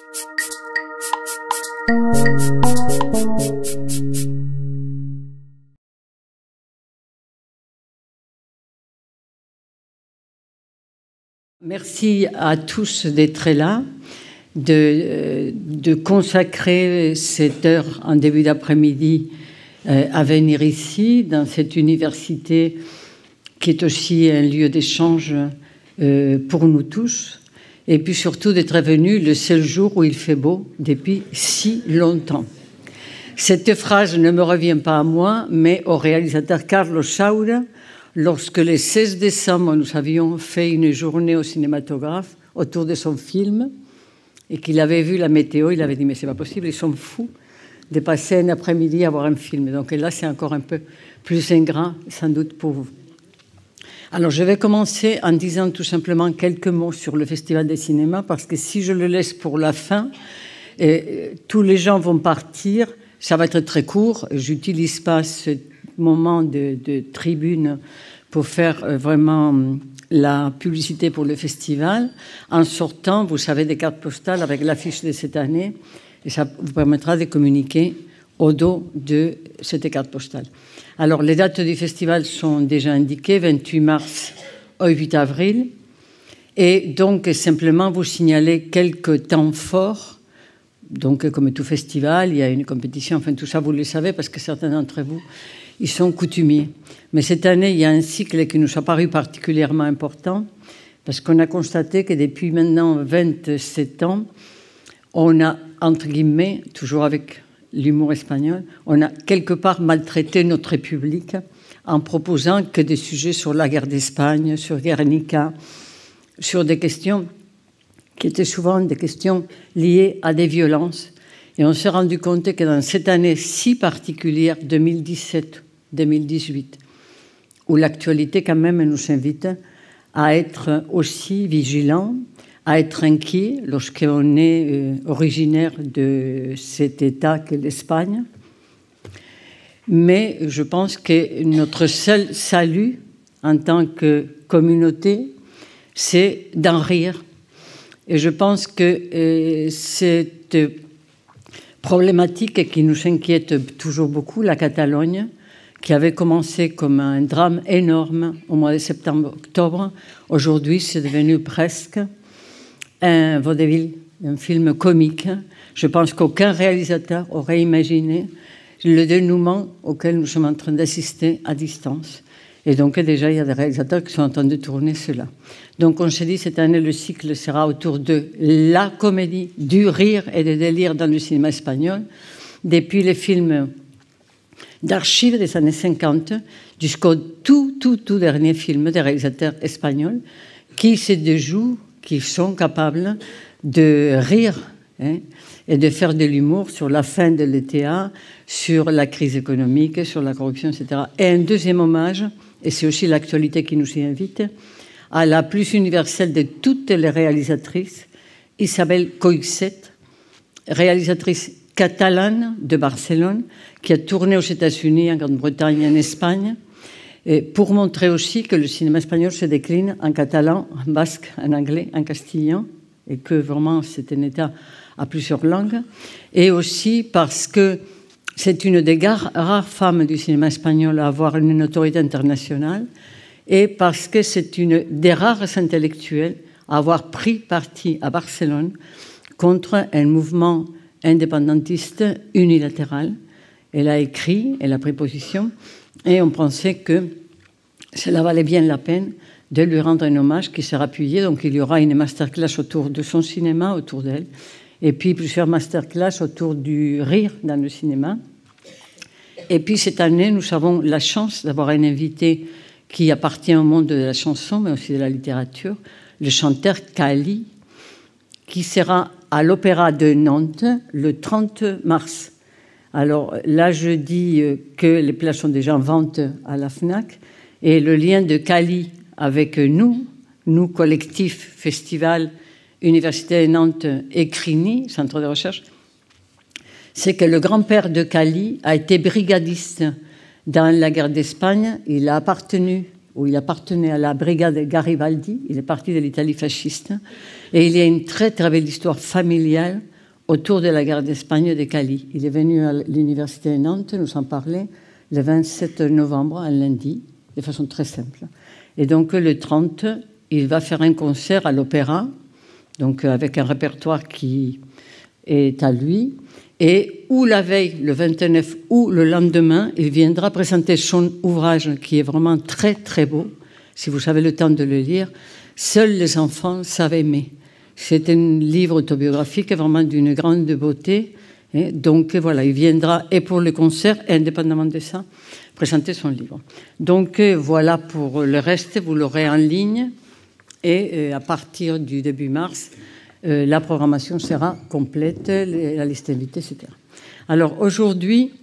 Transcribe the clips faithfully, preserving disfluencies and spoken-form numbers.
Merci à tous d'être là, de, de consacrer cette heure en début d'après-midi à venir ici, dans cette université qui est aussi un lieu d'échange pour nous tous, et puis surtout d'être venu le seul jour où il fait beau depuis si longtemps. Cette phrase ne me revient pas à moi, mais au réalisateur Carlos Saura, lorsque le seize décembre, nous avions fait une journée au cinématographe autour de son film et qu'il avait vu la météo, il avait dit « mais c'est pas possible, ils sont fous de passer un après-midi à voir un film ». Donc là, c'est encore un peu plus ingrat, sans doute, pour vous. Alors, je vais commencer en disant tout simplement quelques mots sur le Festival des cinémas, parce que si je le laisse pour la fin, et tous les gens vont partir, ça va être très court, j'utilise pas ce moment de, de tribune pour faire vraiment la publicité pour le festival. En sortant, vous savez, des cartes postales avec l'affiche de cette année, et ça vous permettra de communiquer au dos de cette carte postale. Alors, les dates du festival sont déjà indiquées, vingt-huit mars au huit avril, et donc simplement vous signaler quelques temps forts. Donc, comme tout festival, il y a une compétition, enfin tout ça, vous le savez, parce que certains d'entre vous, ils sont coutumiers. Mais cette année, il y a un cycle qui nous a paru particulièrement important, parce qu'on a constaté que depuis maintenant vingt-sept ans, on a, entre guillemets, toujours avec l'humour espagnol, on a quelque part maltraité notre public en proposant que des sujets sur la guerre d'Espagne, sur Guernica, sur des questions qui étaient souvent des questions liées à des violences. Et on s'est rendu compte que dans cette année si particulière, deux mille dix-sept deux mille dix-huit, où l'actualité quand même nous invite à être aussi vigilants, à être inquiets lorsqu'on est euh, originaire de cet État qu'est l'Espagne. Mais je pense que notre seul salut en tant que communauté, c'est d'en rire. Et je pense que euh, cette problématique qui nous inquiète toujours beaucoup, la Catalogne, qui avait commencé comme un drame énorme au mois de septembre-octobre, aujourd'hui c'est devenu presque un vaudeville, un film comique. Je pense qu'aucun réalisateur aurait imaginé le dénouement auquel nous sommes en train d'assister à distance. Et donc déjà, il y a des réalisateurs qui sont en train de tourner cela. Donc on s'est dit, cette année, le cycle sera autour de la comédie, du rire et du délire dans le cinéma espagnol, depuis les films d'archives des années cinquante jusqu'au tout, tout, tout dernier film des réalisateurs espagnols qui se déjouent, qui sont capables de rire hein, et de faire de l'humour sur la fin de l'E T A, sur la crise économique, sur la corruption, et cetera. Et un deuxième hommage, et c'est aussi l'actualité qui nous y invite, à la plus universelle de toutes les réalisatrices, Isabel Coixet, réalisatrice catalane de Barcelone, qui a tourné aux États-Unis, en Grande-Bretagne et en Espagne, et pour montrer aussi que le cinéma espagnol se décline en catalan, en basque, en anglais, en castillan, et que vraiment c'est un État à plusieurs langues, et aussi parce que c'est une des rares femmes du cinéma espagnol à avoir une notoriété internationale, et parce que c'est une des rares intellectuelles à avoir pris parti à Barcelone contre un mouvement indépendantiste unilatéral. Elle a écrit, elle a pris position, et on pensait que cela valait bien la peine de lui rendre un hommage qui sera appuyé. Donc il y aura une masterclass autour de son cinéma, autour d'elle, et puis plusieurs masterclass autour du rire dans le cinéma. Et puis cette année, nous avons la chance d'avoir un invité qui appartient au monde de la chanson, mais aussi de la littérature, le chanteur Kali, qui sera à l'Opéra de Nantes le trente mars. Alors là, je dis que les places sont déjà en vente à la FNAC, et le lien de Kali avec nous, nous, collectif, festival, Université de Nantes et CRINI, Centre de recherche, c'est que le grand-père de Kali a été brigadiste dans la guerre d'Espagne. Il a appartenu, ou il appartenait à la brigade Garibaldi. Il est parti de l'Italie fasciste. Et il y a une très, très belle histoire familiale autour de la guerre d'Espagne de Cali. Il est venu à l'université de Nantes nous en parler le vingt-sept novembre, un lundi, de façon très simple. Et donc le trente, il va faire un concert à l'Opéra, donc avec un répertoire qui est à lui. Et ou la veille, le vingt-neuf, ou le lendemain, il viendra présenter son ouvrage qui est vraiment très très beau, si vous avez le temps de le lire, « Seuls les enfants savent aimer ». C'est un livre autobiographique vraiment d'une grande beauté. Et donc voilà, il viendra et pour le concert, et indépendamment de ça, présenter son livre. Donc voilà pour le reste, vous l'aurez en ligne. Et à partir du début mars, Euh, la programmation sera complète, la liste invitée, et cetera. Alors aujourd'hui,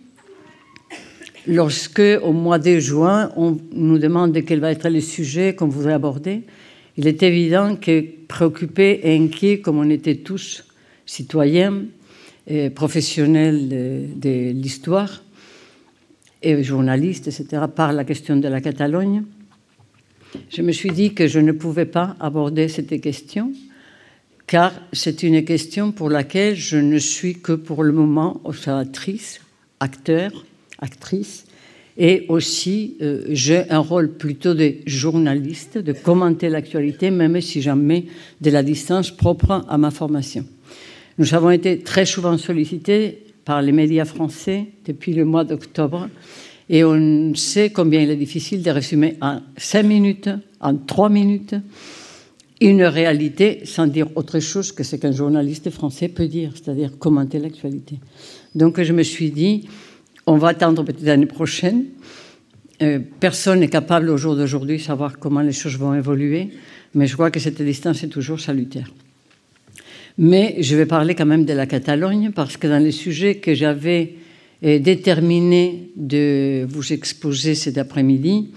lorsque au mois de juin, on nous demande quel va être le sujet qu'on voudrait aborder, il est évident que préoccupés et inquiets, comme on était tous citoyens, et professionnels de, de l'histoire, et journalistes, et cetera, par la question de la Catalogne, je me suis dit que je ne pouvais pas aborder cette question, car c'est une question pour laquelle je ne suis que pour le moment observatrice, acteur, actrice, et aussi euh, j'ai un rôle plutôt de journaliste, de commenter l'actualité, même si j'en mets de la distance propre à ma formation. Nous avons été très souvent sollicités par les médias français depuis le mois d'octobre, et on sait combien il est difficile de résumer en cinq minutes, en trois minutes, une réalité sans dire autre chose que ce qu'un journaliste français peut dire, c'est-à-dire commenter l'actualité. Donc je me suis dit, on va attendre peut-être l'année prochaine. Euh, personne n'est capable au jour d'aujourd'hui de savoir comment les choses vont évoluer, mais je crois que cette distance est toujours salutaire. Mais je vais parler quand même de la Catalogne, parce que dans les sujets que j'avais euh, déterminé de vous exposer cet après-midi,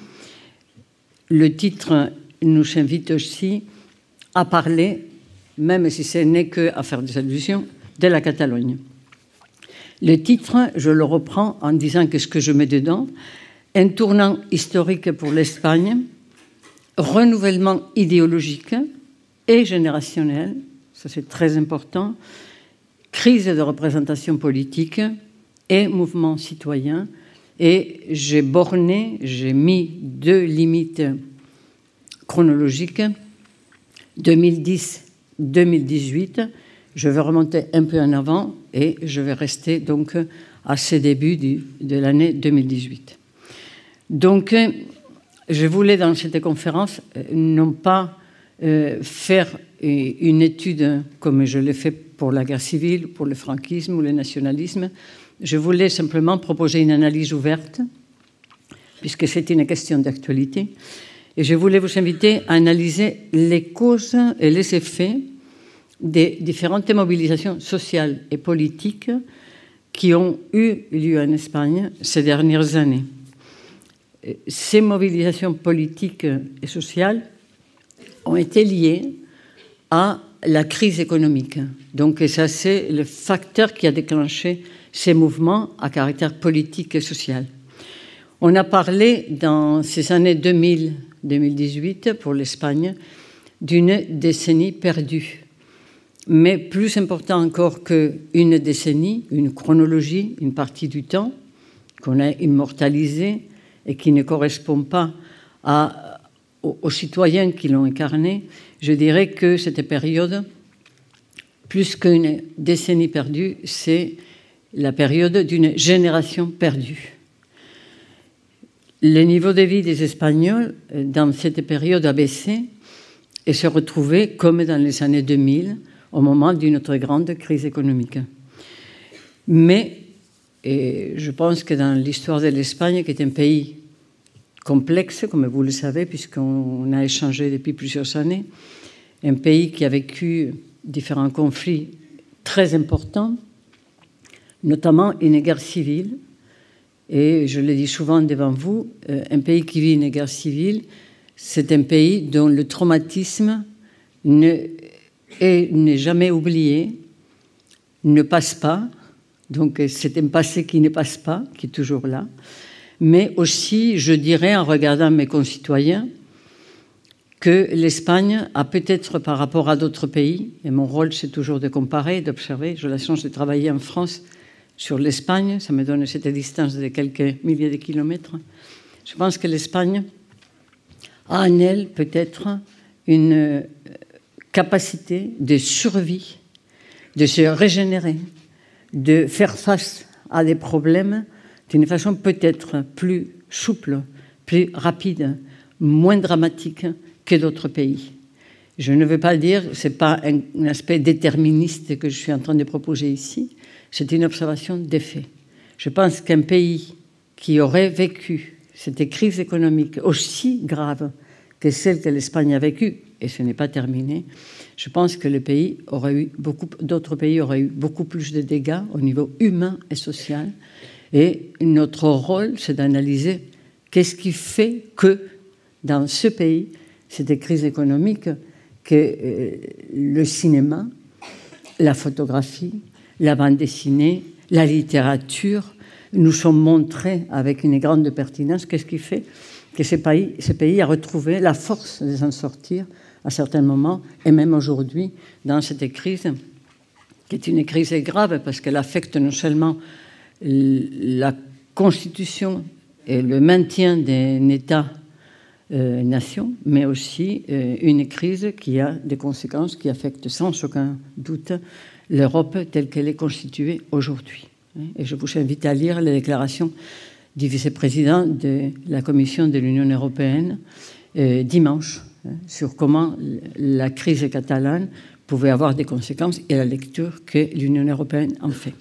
le titre nous invite aussi à parler, même si ce n'est qu'à faire des allusions, de la Catalogne. Le titre, je le reprends en disant que ce que je mets dedans, un tournant historique pour l'Espagne, renouvellement idéologique et générationnel, ça c'est très important, crise de représentation politique et mouvement citoyen. Et j'ai borné, j'ai mis deux limites chronologiques, deux mille dix deux mille dix-huit, je vais remonter un peu en avant et je vais rester donc à ce début du, de l'année deux mille dix-huit. Donc, je voulais dans cette conférence non pas euh, faire une étude comme je l'ai fait pour la guerre civile, pour le franquisme ou le nationalisme. Je voulais simplement proposer une analyse ouverte, puisque c'est une question d'actualité. Et je voulais vous inviter à analyser les causes et les effets des différentes mobilisations sociales et politiques qui ont eu lieu en Espagne ces dernières années. Ces mobilisations politiques et sociales ont été liées à la crise économique. Donc ça, c'est le facteur qui a déclenché ces mouvements à caractère politique et social. On a parlé dans ces années deux mille deux mille dix-huit pour l'Espagne d'une décennie perdue. Mais plus important encore qu'une décennie, une chronologie, une partie du temps qu'on a immortalisée et qui ne correspond pas à, aux, aux citoyens qui l'ont incarnée, je dirais que cette période, plus qu'une décennie perdue, c'est la période d'une génération perdue. Le niveau de vie des Espagnols dans cette période a baissé et se retrouvait comme dans les années deux mille, au moment d'une autre grande crise économique. Mais et je pense que dans l'histoire de l'Espagne, qui est un pays complexe, comme vous le savez, puisqu'on a échangé depuis plusieurs années, un pays qui a vécu différents conflits très importants, notamment une guerre civile. Et je le dis souvent devant vous, un pays qui vit une guerre civile, c'est un pays dont le traumatisme ne, n'est jamais oublié, ne passe pas. Donc c'est un passé qui ne passe pas, qui est toujours là. Mais aussi, je dirais, en regardant mes concitoyens, que l'Espagne a peut-être par rapport à d'autres pays, et mon rôle c'est toujours de comparer, d'observer, j'ai la chance de travailler en France sur l'Espagne, ça me donne cette distance de quelques milliers de kilomètres. Je pense que l'Espagne a en elle peut-être une capacité de survie, de se régénérer, de faire face à des problèmes d'une façon peut-être plus souple, plus rapide, moins dramatique que d'autres pays. Je ne veux pas dire, ce n'est pas un, un aspect déterministe que je suis en train de proposer ici, c'est une observation des faits. Je pense qu'un pays qui aurait vécu cette crise économique aussi grave que celle que l'Espagne a vécue, et ce n'est pas terminé, je pense que le pays aurait eu beaucoup, d'autres pays auraient eu beaucoup plus de dégâts au niveau humain et social. Et notre rôle, c'est d'analyser qu'est-ce qui fait que dans ce pays, cette crise économique, que euh, le cinéma, la photographie, la bande dessinée, la littérature nous sont montrés avec une grande pertinence. Qu'est-ce qui fait que ce pays, ce pays a retrouvé la force de s'en sortir à certains moments, et même aujourd'hui, dans cette crise, qui est une crise grave parce qu'elle affecte non seulement la constitution et le maintien d'un État-nation, euh, mais aussi euh, une crise qui a des conséquences qui affectent sans aucun doute l'Europe telle qu'elle est constituée aujourd'hui. Et je vous invite à lire les déclarations du vice-président de la Commission de l'Union européenne euh, dimanche hein, sur comment la crise catalane pouvait avoir des conséquences et la lecture que l'Union européenne en fait.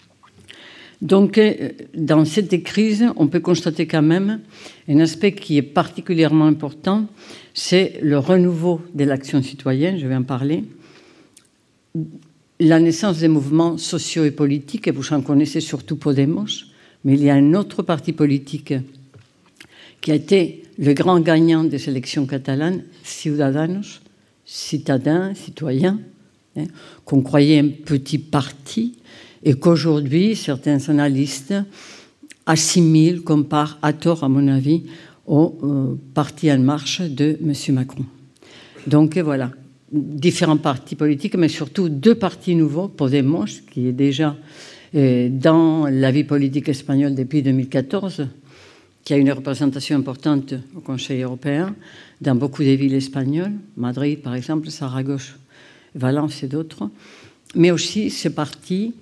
Donc, euh, dans cette crise, on peut constater quand même un aspect qui est particulièrement important, c'est le renouveau de l'action citoyenne, je vais en parler, la naissance des mouvements sociaux et politiques, et vous en connaissez surtout Podemos, mais il y a un autre parti politique qui a été le grand gagnant des élections catalanes, Ciudadanos, citadins, citoyens, hein, qu'on croyait un petit parti, et qu'aujourd'hui, certains analystes assimilent, comparent à tort, à mon avis, au euh, parti En Marche de M. Macron. Donc voilà, différents partis politiques, mais surtout deux partis nouveaux, Podemos, qui est déjà euh, dans la vie politique espagnole depuis deux mille quatorze, qui a une représentation importante au Conseil européen, dans beaucoup de villes espagnoles, Madrid par exemple, Saragosse, Valence et d'autres, mais aussi ce parti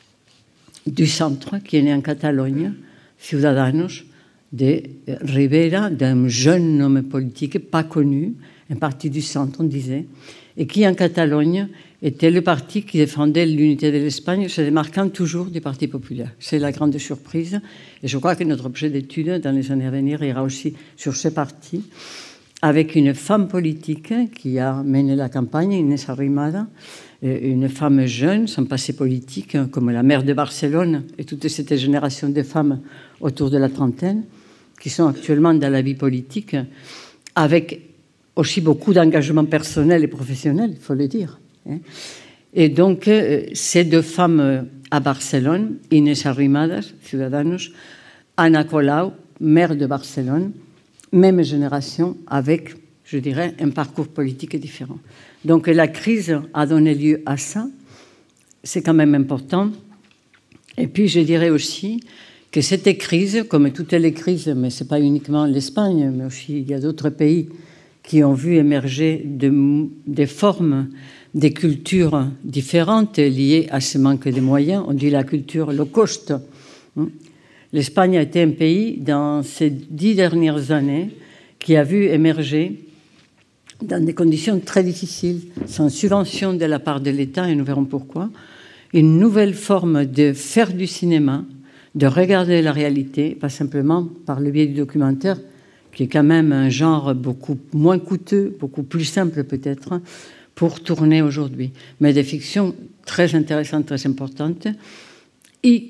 du centre qui est né en Catalogne, Ciudadanos, de Rivera, d'un jeune homme politique pas connu, un parti du centre, on disait, et qui en Catalogne était le parti qui défendait l'unité de l'Espagne, se démarquant toujours du Parti populaire. C'est la grande surprise, et je crois que notre objet d'étude dans les années à venir ira aussi sur ce parti, avec une femme politique qui a mené la campagne, Inés Arrimada, une femme jeune, sans passé politique, comme la maire de Barcelone et toute cette génération de femmes autour de la trentaine, qui sont actuellement dans la vie politique, avec aussi beaucoup d'engagement personnel et professionnel, il faut le dire. Et donc, ces deux femmes à Barcelone, Inés Arrimadas, Ciudadanos, Ana Colau, maire de Barcelone, même génération, avec, je dirais, un parcours politique différent. Donc la crise a donné lieu à ça, c'est quand même important. Et puis je dirais aussi que cette crise, comme toutes les crises, mais ce n'est pas uniquement l'Espagne, mais aussi il y a d'autres pays qui ont vu émerger de, des formes, des cultures différentes liées à ce manque de moyens. On dit la culture low cost. L'Espagne a été un pays, dans ces dix dernières années, qui a vu émerger dans des conditions très difficiles, sans subvention de la part de l'État, et nous verrons pourquoi, une nouvelle forme de faire du cinéma, de regarder la réalité, pas simplement par le biais du documentaire, qui est quand même un genre beaucoup moins coûteux, beaucoup plus simple peut-être, pour tourner aujourd'hui, mais des fictions très intéressantes, très importantes. Et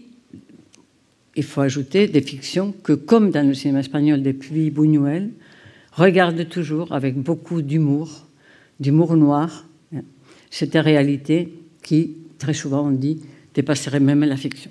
il faut ajouter des fictions que, comme dans le cinéma espagnol depuis Buñuel, regarde toujours avec beaucoup d'humour, d'humour noir, cette réalité qui, très souvent, on dit, dépasserait même la fiction.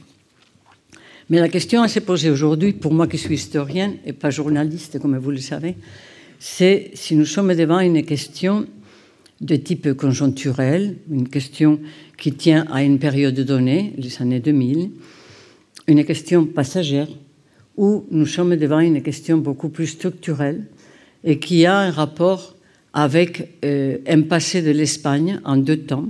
Mais la question à se poser aujourd'hui, pour moi qui suis historienne et pas journaliste, comme vous le savez, c'est si nous sommes devant une question de type conjoncturel, une question qui tient à une période donnée, les années deux mille, une question passagère, ou nous sommes devant une question beaucoup plus structurelle et qui a un rapport avec euh, un passé de l'Espagne en deux temps,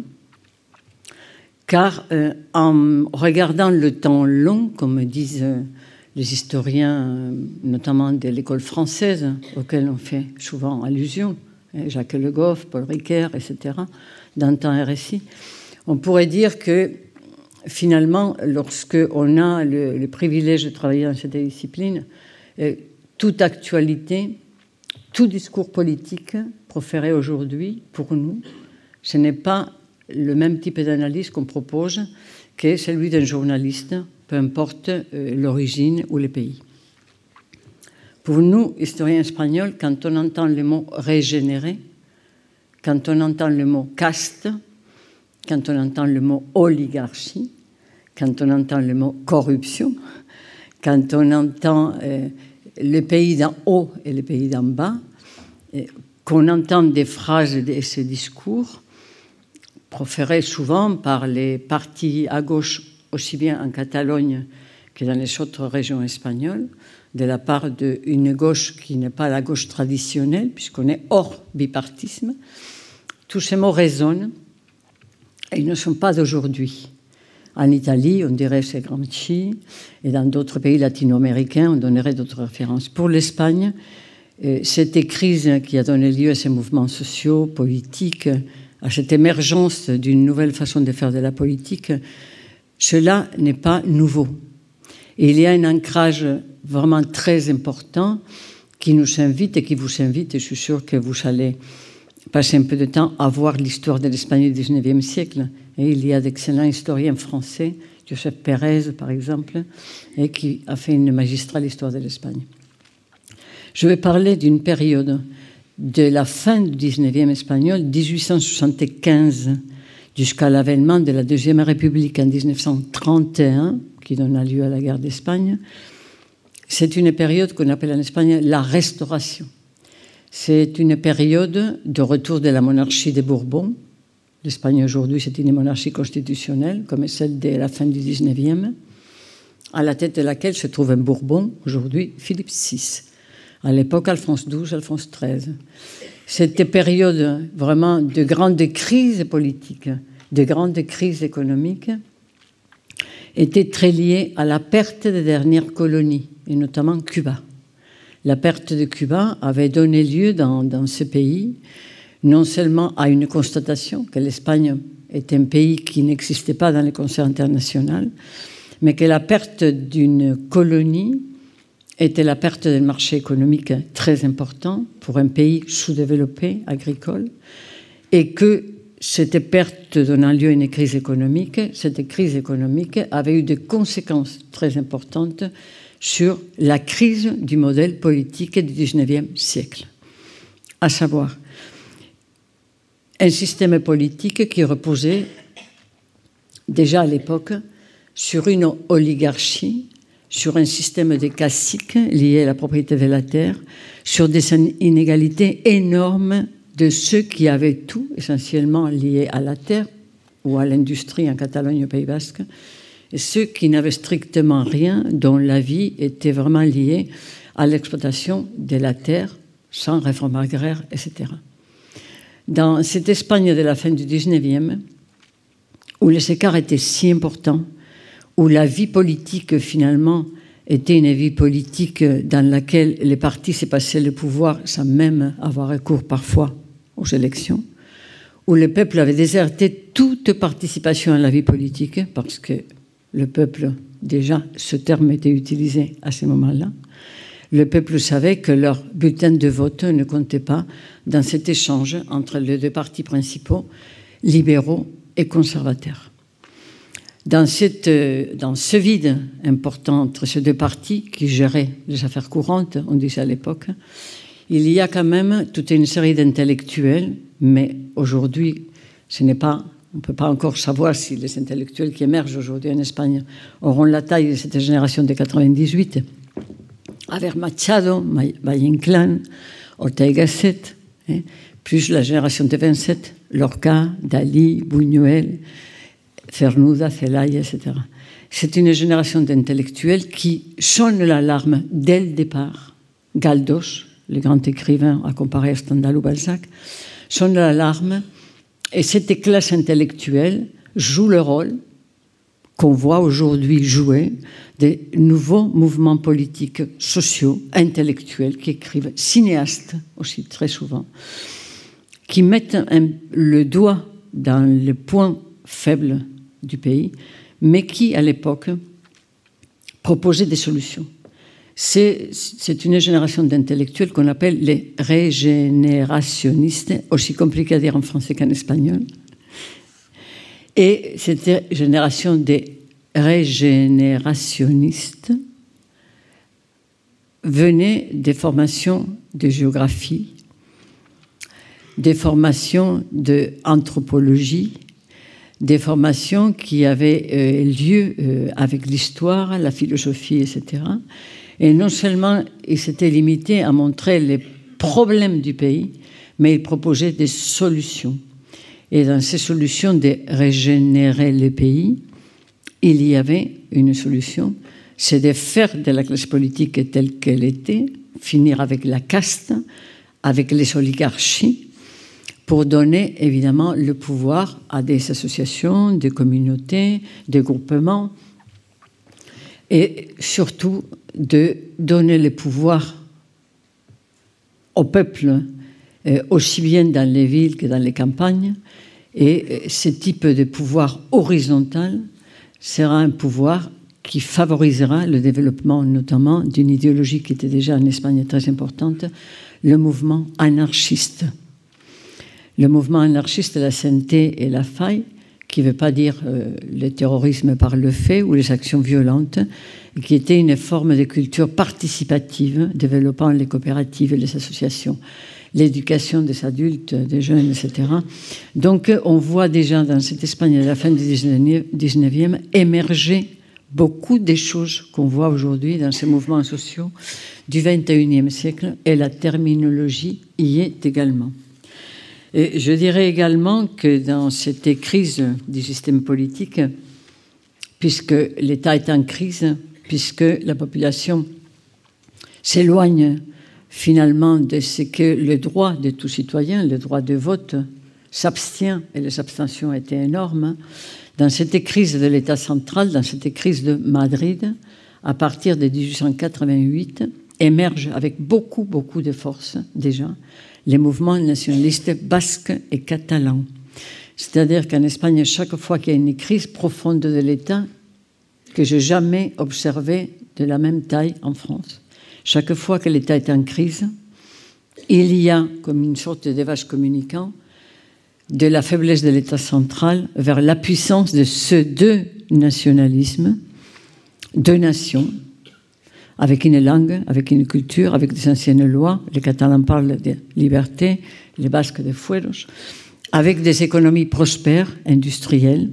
car euh, en regardant le temps long, comme disent euh, les historiens, euh, notamment de l'école française, auxquels on fait souvent allusion, Jacques Le Goff, Paul Ricoeur, et cetera, dans Temps et Récit, on pourrait dire que finalement, lorsqu'on a le, le privilège de travailler dans cette discipline, euh, toute actualité, tout discours politique proféré aujourd'hui, pour nous, ce n'est pas le même type d'analyse qu'on propose que celui d'un journaliste, peu importe euh, l'origine ou le pays. Pour nous, historiens espagnols, quand on entend le mot « régénérer », quand on entend le mot « caste », quand on entend le mot « oligarchie », quand on entend le mot « corruption », quand on entend euh, le pays d'en haut et le pays d'en bas, euh, qu'on entend des phrases et ces discours proférés souvent par les partis à gauche, aussi bien en Catalogne que dans les autres régions espagnoles, de la part d'une gauche qui n'est pas la gauche traditionnelle, puisqu'on est hors bipartisme. Tous ces mots résonnent et ils ne sont pas d'aujourd'hui. En Italie, on dirait c'est Gramsci, et dans d'autres pays latino-américains, on donnerait d'autres références. Pour l'Espagne, cette crise qui a donné lieu à ces mouvements sociaux, politiques, à cette émergence d'une nouvelle façon de faire de la politique, cela n'est pas nouveau. Et il y a un ancrage vraiment très important qui nous invite et qui vous invite, et je suis sûr que vous allez passer un peu de temps à voir l'histoire de l'Espagne du dix-neuvième siècle. Et il y a d'excellents historiens français, Joseph Pérez par exemple, et qui a fait une magistrale histoire de l'Espagne. Je vais parler d'une période de la fin du dix-neuvième espagnol, dix-huit cent soixante-quinze, jusqu'à l'avènement de la Deuxième République en mille neuf cent trente et un, qui donna lieu à la guerre d'Espagne. C'est une période qu'on appelle en Espagne la Restauration. C'est une période de retour de la monarchie des Bourbons. L'Espagne aujourd'hui, c'est une monarchie constitutionnelle, comme celle de la fin du dix-neuvième, à la tête de laquelle se trouve un Bourbon, aujourd'hui Philippe six. À l'époque, Alphonse douze, Alphonse treize. Cette période vraiment de grande crise politique, de grande crise économique, était très liée à la perte des dernières colonies, et notamment Cuba. La perte de Cuba avait donné lieu dans, dans ce pays non seulement à une constatation que l'Espagne est un pays qui n'existait pas dans le concert international, mais que la perte d'une colonie était la perte d'un marché économique très important pour un pays sous-développé, agricole, et que cette perte donnant lieu à une crise économique, cette crise économique avait eu des conséquences très importantes sur la crise du modèle politique du dix-neuvième siècle. À savoir, un système politique qui reposait déjà à l'époque sur une oligarchie, sur un système de caciques lié à la propriété de la terre, sur des inégalités énormes de ceux qui avaient tout, essentiellement lié à la terre ou à l'industrie en Catalogne, au Pays Basque, et ceux qui n'avaient strictement rien, dont la vie était vraiment liée à l'exploitation de la terre, sans réforme agraire, et cetera. Dans cette Espagne de la fin du dix-neuvième, où les écarts étaient si importants, où la vie politique, finalement, était une vie politique dans laquelle les partis se passaient le pouvoir sans même avoir recours parfois aux élections, où le peuple avait déserté toute participation à la vie politique, parce que le peuple, déjà, ce terme était utilisé à ce moment-là, le peuple savait que leur bulletin de vote ne comptait pas dans cet échange entre les deux partis principaux, libéraux et conservateurs. Dans, cette, dans ce vide important entre ces deux partis qui géraient les affaires courantes, on disait à l'époque, il y a quand même toute une série d'intellectuels, mais aujourd'hui, ce n'est pas, on ne peut pas encore savoir si les intellectuels qui émergent aujourd'hui en Espagne auront la taille de cette génération de quatre-vingt-dix-huit, avec Machado, Valle Inclán, Ortega y Gasset, hein, plus la génération de vingt-sept, Lorca, Dalí, Buñuel, Cernuda, Celaya, et cetera. C'est une génération d'intellectuels qui sonnent l'alarme dès le départ. Galdós, le grand écrivain à comparer à Stendhal ou Balzac, sonne l'alarme, et cette classe intellectuelle joue le rôle qu'on voit aujourd'hui jouer des nouveaux mouvements politiques, sociaux, intellectuels, qui écrivent, cinéastes aussi très souvent, qui mettent un, le doigt dans le point faible du pays, mais qui, à l'époque, proposaient des solutions. C'est, c'est une génération d'intellectuels qu'on appelle les régénérationnistes, aussi compliqué à dire en français qu'en espagnol. Et cette génération des régénérationnistes venait des formations de géographie, des formations d'anthropologie, des formations qui avaient euh, lieu euh, avec l'histoire, la philosophie, et cetera. Et non seulement ils s'étaient limités à montrer les problèmes du pays, mais ils proposaient des solutions. Et dans ces solutions de régénérer le pays, il y avait une solution, c'est de faire de la classe politique telle qu'elle était, finir avec la caste, avec les oligarchies, pour donner évidemment le pouvoir à des associations, des communautés, des groupements, et surtout de donner le pouvoir au peuple, aussi bien dans les villes que dans les campagnes. Et ce type de pouvoir horizontal sera un pouvoir qui favorisera le développement notamment d'une idéologie qui était déjà en Espagne très importante, le mouvement anarchiste. Le mouvement anarchiste, la sainteté et la faille, qui ne veut pas dire euh, le terrorisme par le fait ou les actions violentes, qui était une forme de culture participative, développant les coopératives et les associations, l'éducation des adultes, des jeunes, et cetera. Donc on voit déjà dans cette Espagne à la fin du dix-neuvième émerger beaucoup des choses qu'on voit aujourd'hui dans ces mouvements sociaux du vingt et unième siècle, et la terminologie y est également. Et je dirais également que dans cette crise du système politique, puisque l'État est en crise, puisque la population s'éloigne finalement de ce que le droit de tout citoyen, le droit de vote, s'abstient, et les abstentions étaient énormes, dans cette crise de l'État central, dans cette crise de Madrid, à partir de dix-huit cent quatre-vingt-huit, émergent avec beaucoup, beaucoup de force déjà les mouvements nationalistes basques et catalans. C'est-à-dire qu'en Espagne, chaque fois qu'il y a une crise profonde de l'État, que je n'ai jamais observé de la même taille en France, chaque fois que l'État est en crise, il y a comme une sorte de vase communicant de la faiblesse de l'État central vers la puissance de ces deux nationalismes, deux nations, avec une langue, avec une culture, avec des anciennes lois. Les Catalans parlent de liberté, les Basques de fueros, avec des économies prospères, industrielles,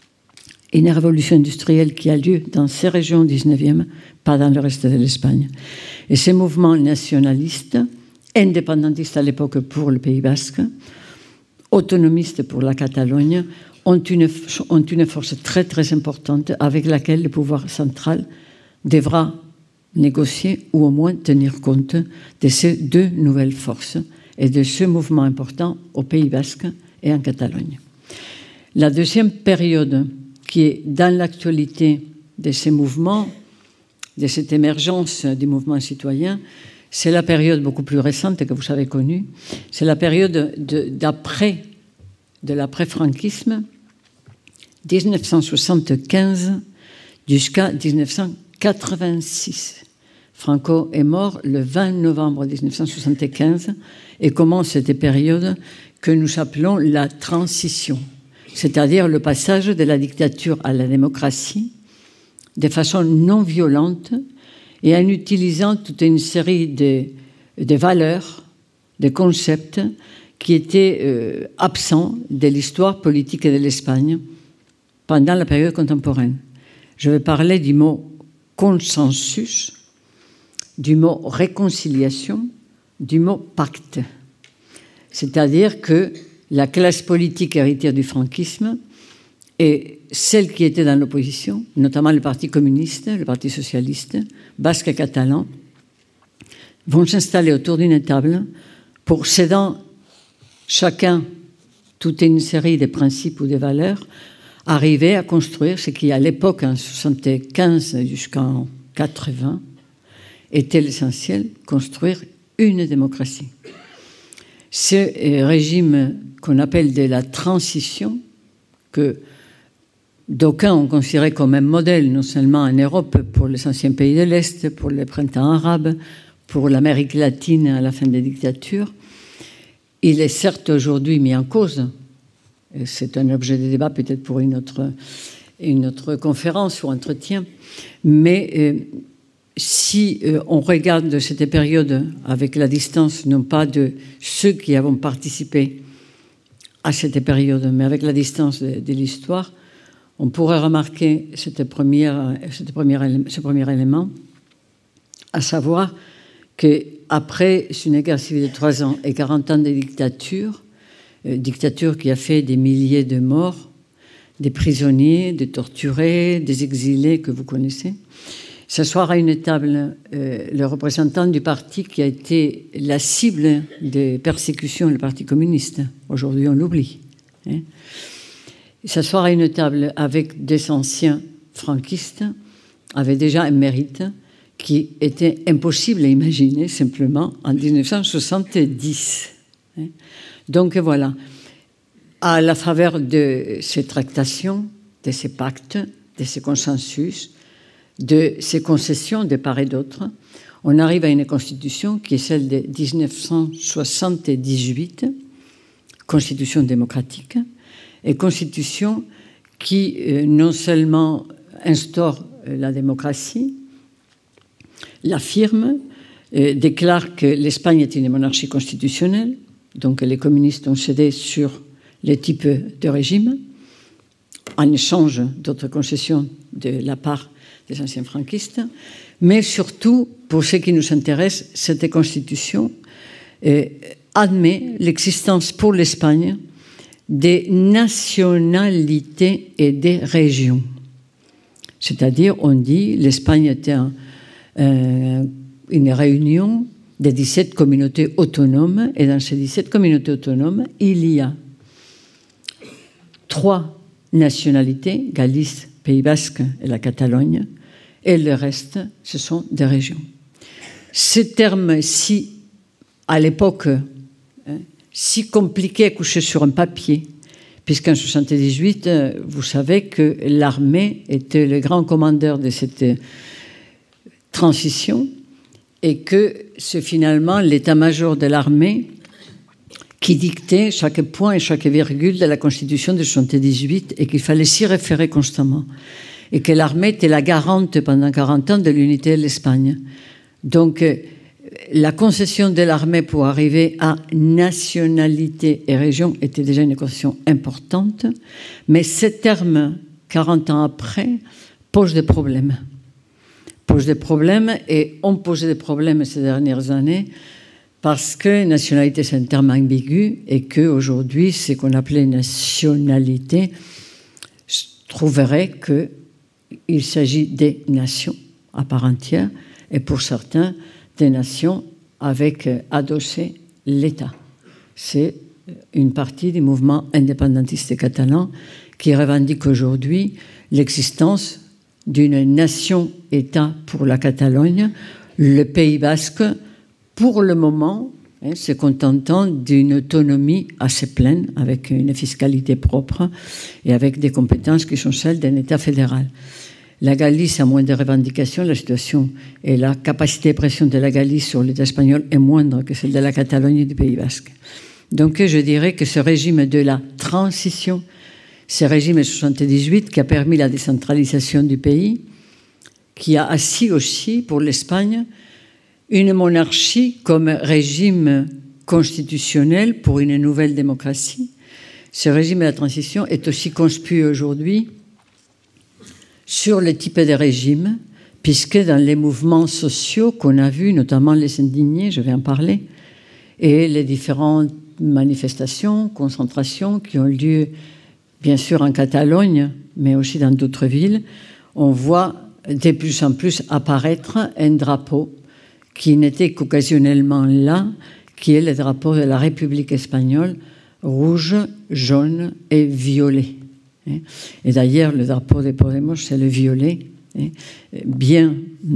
une révolution industrielle qui a lieu dans ces régions dix-neuvième, pas dans le reste de l'Espagne. Et ces mouvements nationalistes, indépendantistes à l'époque pour le Pays basque, autonomistes pour la Catalogne, ont une, ont une force très très importante avec laquelle le pouvoir central devra négocier ou au moins tenir compte de ces deux nouvelles forces et de ce mouvement important au Pays basque et en Catalogne. La deuxième période qui est dans l'actualité de ces mouvements, de cette émergence du mouvement citoyen, c'est la période beaucoup plus récente que vous avez connue, c'est la période de, d'après, de l'après-franquisme, dix-neuf cent soixante-quinze jusqu'à dix-neuf cent quatre-vingt-six. Franco est mort le vingt novembre dix-neuf cent soixante-quinze et commence cette période que nous appelons la transition, c'est-à-dire le passage de la dictature à la démocratie de façon non violente et en utilisant toute une série de, de valeurs, de concepts qui étaient euh, absents de l'histoire politique de l'Espagne pendant la période contemporaine. Je vais parler du mot consensus, du mot réconciliation, du mot pacte. C'est-à-dire que la classe politique héritière du franquisme et celle qui était dans l'opposition, notamment le Parti communiste, le Parti socialiste, basque et catalan, vont s'installer autour d'une table pour, cédant chacun toute une série de principes ou de valeurs, arriver à construire ce qui, à l'époque, en soixante-quinze jusqu'en quatre-vingts, était l'essentiel, construire une démocratie. Ce régime qu'on appelle de la transition, que d'aucuns ont considéré comme un modèle, non seulement en Europe, pour les anciens pays de l'Est, pour le printemps arabe, pour l'Amérique latine à la fin des dictatures, il est certes aujourd'hui mis en cause. C'est un objet de débat peut-être pour une autre, une autre conférence ou entretien. Mais euh, si euh, on regarde cette période avec la distance, non pas de ceux qui avons participé à cette période, mais avec la distance de, de l'histoire, on pourrait remarquer cette première, cette première, ce premier élément, à savoir qu'après une guerre civile de trois ans et quarante ans de dictature, euh, dictature qui a fait des milliers de morts, des prisonniers, des torturés, des exilés que vous connaissez, s'asseoir à une table euh, le représentant du parti qui a été la cible des persécutions, le Parti communiste. Aujourd'hui, on l'oublie. Hein. S'asseoir à une table avec des anciens franquistes avait déjà un mérite qui était impossible à imaginer simplement en mille neuf cent soixante-dix. Donc voilà, à la faveur de ces tractations, de ces pactes, de ces consensus, de ces concessions de part et d'autre, on arrive à une constitution qui est celle de mille neuf cent soixante-dix-huit, constitution démocratique, et constitution qui euh, non seulement instaure euh, la démocratie, l'affirme, euh, déclare que l'Espagne est une monarchie constitutionnelle, donc les communistes ont cédé sur les types de régime, en échange d'autres concessions de la part des anciens franquistes, mais surtout, pour ce qui nous intéresse, cette constitution euh, admet l'existence pour l'Espagne des nationalités et des régions. C'est-à-dire, on dit, l'Espagne était un, euh, une réunion des dix-sept communautés autonomes, et dans ces dix-sept communautés autonomes, il y a trois nationalités, Galice, Pays Basque et la Catalogne, et le reste, ce sont des régions. Ces termes si, à l'époque, hein, si compliqués à coucher sur un papier, puisqu'en mille neuf cent soixante-dix-huit, vous savez que l'armée était le grand commandeur de cette transition et que c'est finalement l'état-major de l'armée qui dictait chaque point et chaque virgule de la Constitution de mille neuf cent soixante-dix-huit et qu'il fallait s'y référer constamment. Et que l'armée était la garante pendant quarante ans de l'unité de l'Espagne. Donc, la concession de l'armée pour arriver à nationalité et région était déjà une concession importante, mais ces termes, quarante ans après, posent des problèmes. Posent des problèmes et ont posé des problèmes ces dernières années parce que nationalité, c'est un terme ambigu et qu'aujourd'hui, ce qu'on appelait nationalité trouverait qu'il s'agit des nations à part entière et pour certains, des nations avec adossé l'État. C'est une partie du mouvement indépendantiste catalan qui revendique aujourd'hui l'existence d'une nation-État pour la Catalogne, le Pays basque, pour le moment, hein, se contentant d'une autonomie assez pleine, avec une fiscalité propre et avec des compétences qui sont celles d'un État fédéral. La Galice a moins de revendications, la situation et la capacité de pression de la Galice sur l'État espagnol est moindre que celle de la Catalogne et du Pays basque. Donc je dirais que ce régime de la transition, ce régime de soixante-dix-huit qui a permis la décentralisation du pays, qui a assis aussi pour l'Espagne une monarchie comme régime constitutionnel pour une nouvelle démocratie. Ce régime de la transition est aussi conspué aujourd'hui sur le type de régime, puisque dans les mouvements sociaux qu'on a vus, notamment les indignés, je vais en parler, et les différentes manifestations, concentrations qui ont lieu, bien sûr, en Catalogne, mais aussi dans d'autres villes, on voit de plus en plus apparaître un drapeau qui n'était qu'occasionnellement là, qui est le drapeau de la République espagnole, rouge, jaune et violet. Et d'ailleurs, le drapeau de Podemos, c'est le violet, bien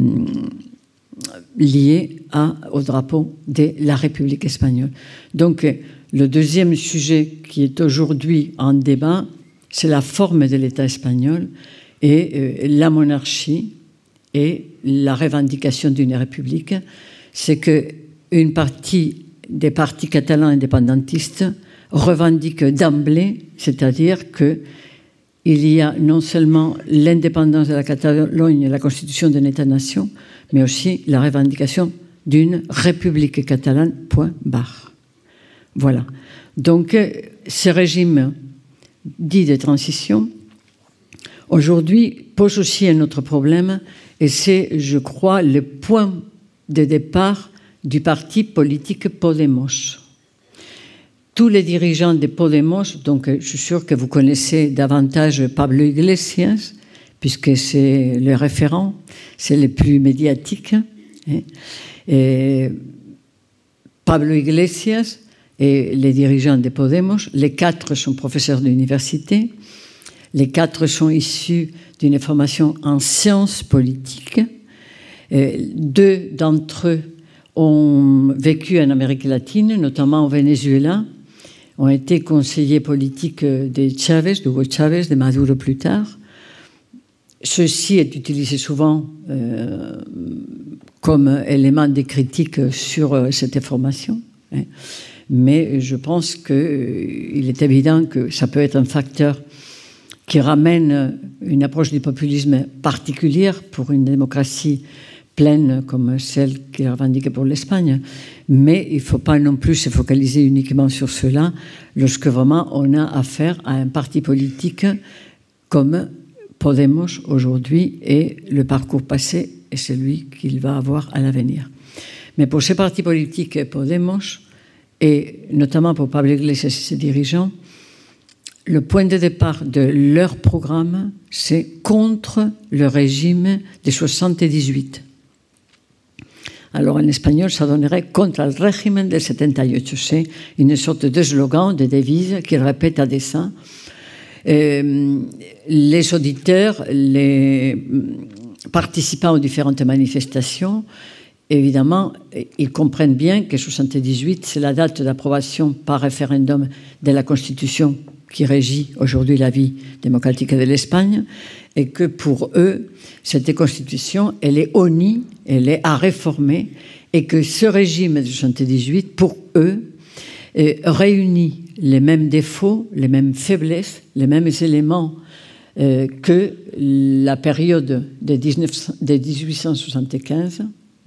lié à, au drapeau de la République espagnole. Donc, le deuxième sujet qui est aujourd'hui en débat, c'est la forme de l'État espagnol et la monarchie et la revendication d'une république. C'est qu'une partie des partis catalans indépendantistes revendiquent d'emblée, c'est-à-dire que il y a non seulement l'indépendance de la Catalogne et la constitution d'un État-nation, mais aussi la revendication d'une république catalane, point barre. Voilà. Donc, ce régime dit de transition, aujourd'hui, pose aussi un autre problème, et c'est, je crois, le point de départ du parti politique Podemos. Tous les dirigeants de Podemos, donc je suis sûr que vous connaissez davantage Pablo Iglesias, puisque c'est le référent, c'est le plus médiatique. Et Pablo Iglesias et les dirigeants de Podemos, les quatre sont professeurs d'université, les quatre sont issus d'une formation en sciences politiques. Et deux d'entre eux ont vécu en Amérique latine, notamment au Venezuela, ont été conseillers politiques de Chávez, de Hugo Chávez, de Maduro plus tard. Ceci est utilisé souvent euh, comme élément de critique sur cette formation. Hein. Mais je pense qu'il euh, est évident que ça peut être un facteur qui ramène une approche du populisme particulière pour une démocratie pleine comme celle qui est revendiquée pour l'Espagne. Mais il ne faut pas non plus se focaliser uniquement sur cela lorsque vraiment on a affaire à un parti politique comme Podemos aujourd'hui et le parcours passé est celui qu'il va avoir à l'avenir. Mais pour ces partis politiques Podemos, et notamment pour Pablo Iglesias et ses dirigeants, le point de départ de leur programme, c'est contre le régime de soixante-dix-huit. Alors en espagnol, ça donnerait contre le régime de soixante-dix-huit. C'est une sorte de slogan, de devise qu'ils répètent à dessein. Euh, les auditeurs, les participants aux différentes manifestations, évidemment, ils comprennent bien que soixante-dix-huit, c'est la date d'approbation par référendum de la Constitution qui régit aujourd'hui la vie démocratique de l'Espagne, et que pour eux, cette Constitution, elle est honnie, elle est à réformer, et que ce régime de soixante-dix-huit, pour eux, réunit les mêmes défauts, les mêmes faiblesses, les mêmes éléments euh, que la période de, de dix-huit cent soixante-quinze,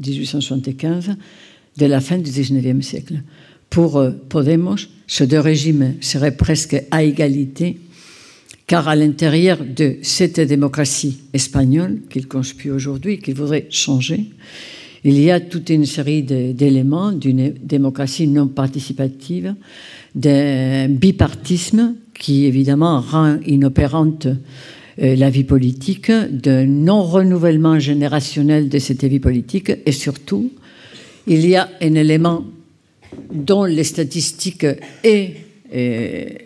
de la fin du dix-neuvième siècle. Pour euh, Podemos, ces deux régimes seraient presque à égalité, car à l'intérieur de cette démocratie espagnole qu'il conspire aujourd'hui, qu'il voudrait changer, il y a toute une série d'éléments d'une démocratie non participative, d'un bipartisme qui évidemment rend inopérante la vie politique, d'un non-renouvellement générationnel de cette vie politique, et surtout, il y a un élément dont les statistiques et, et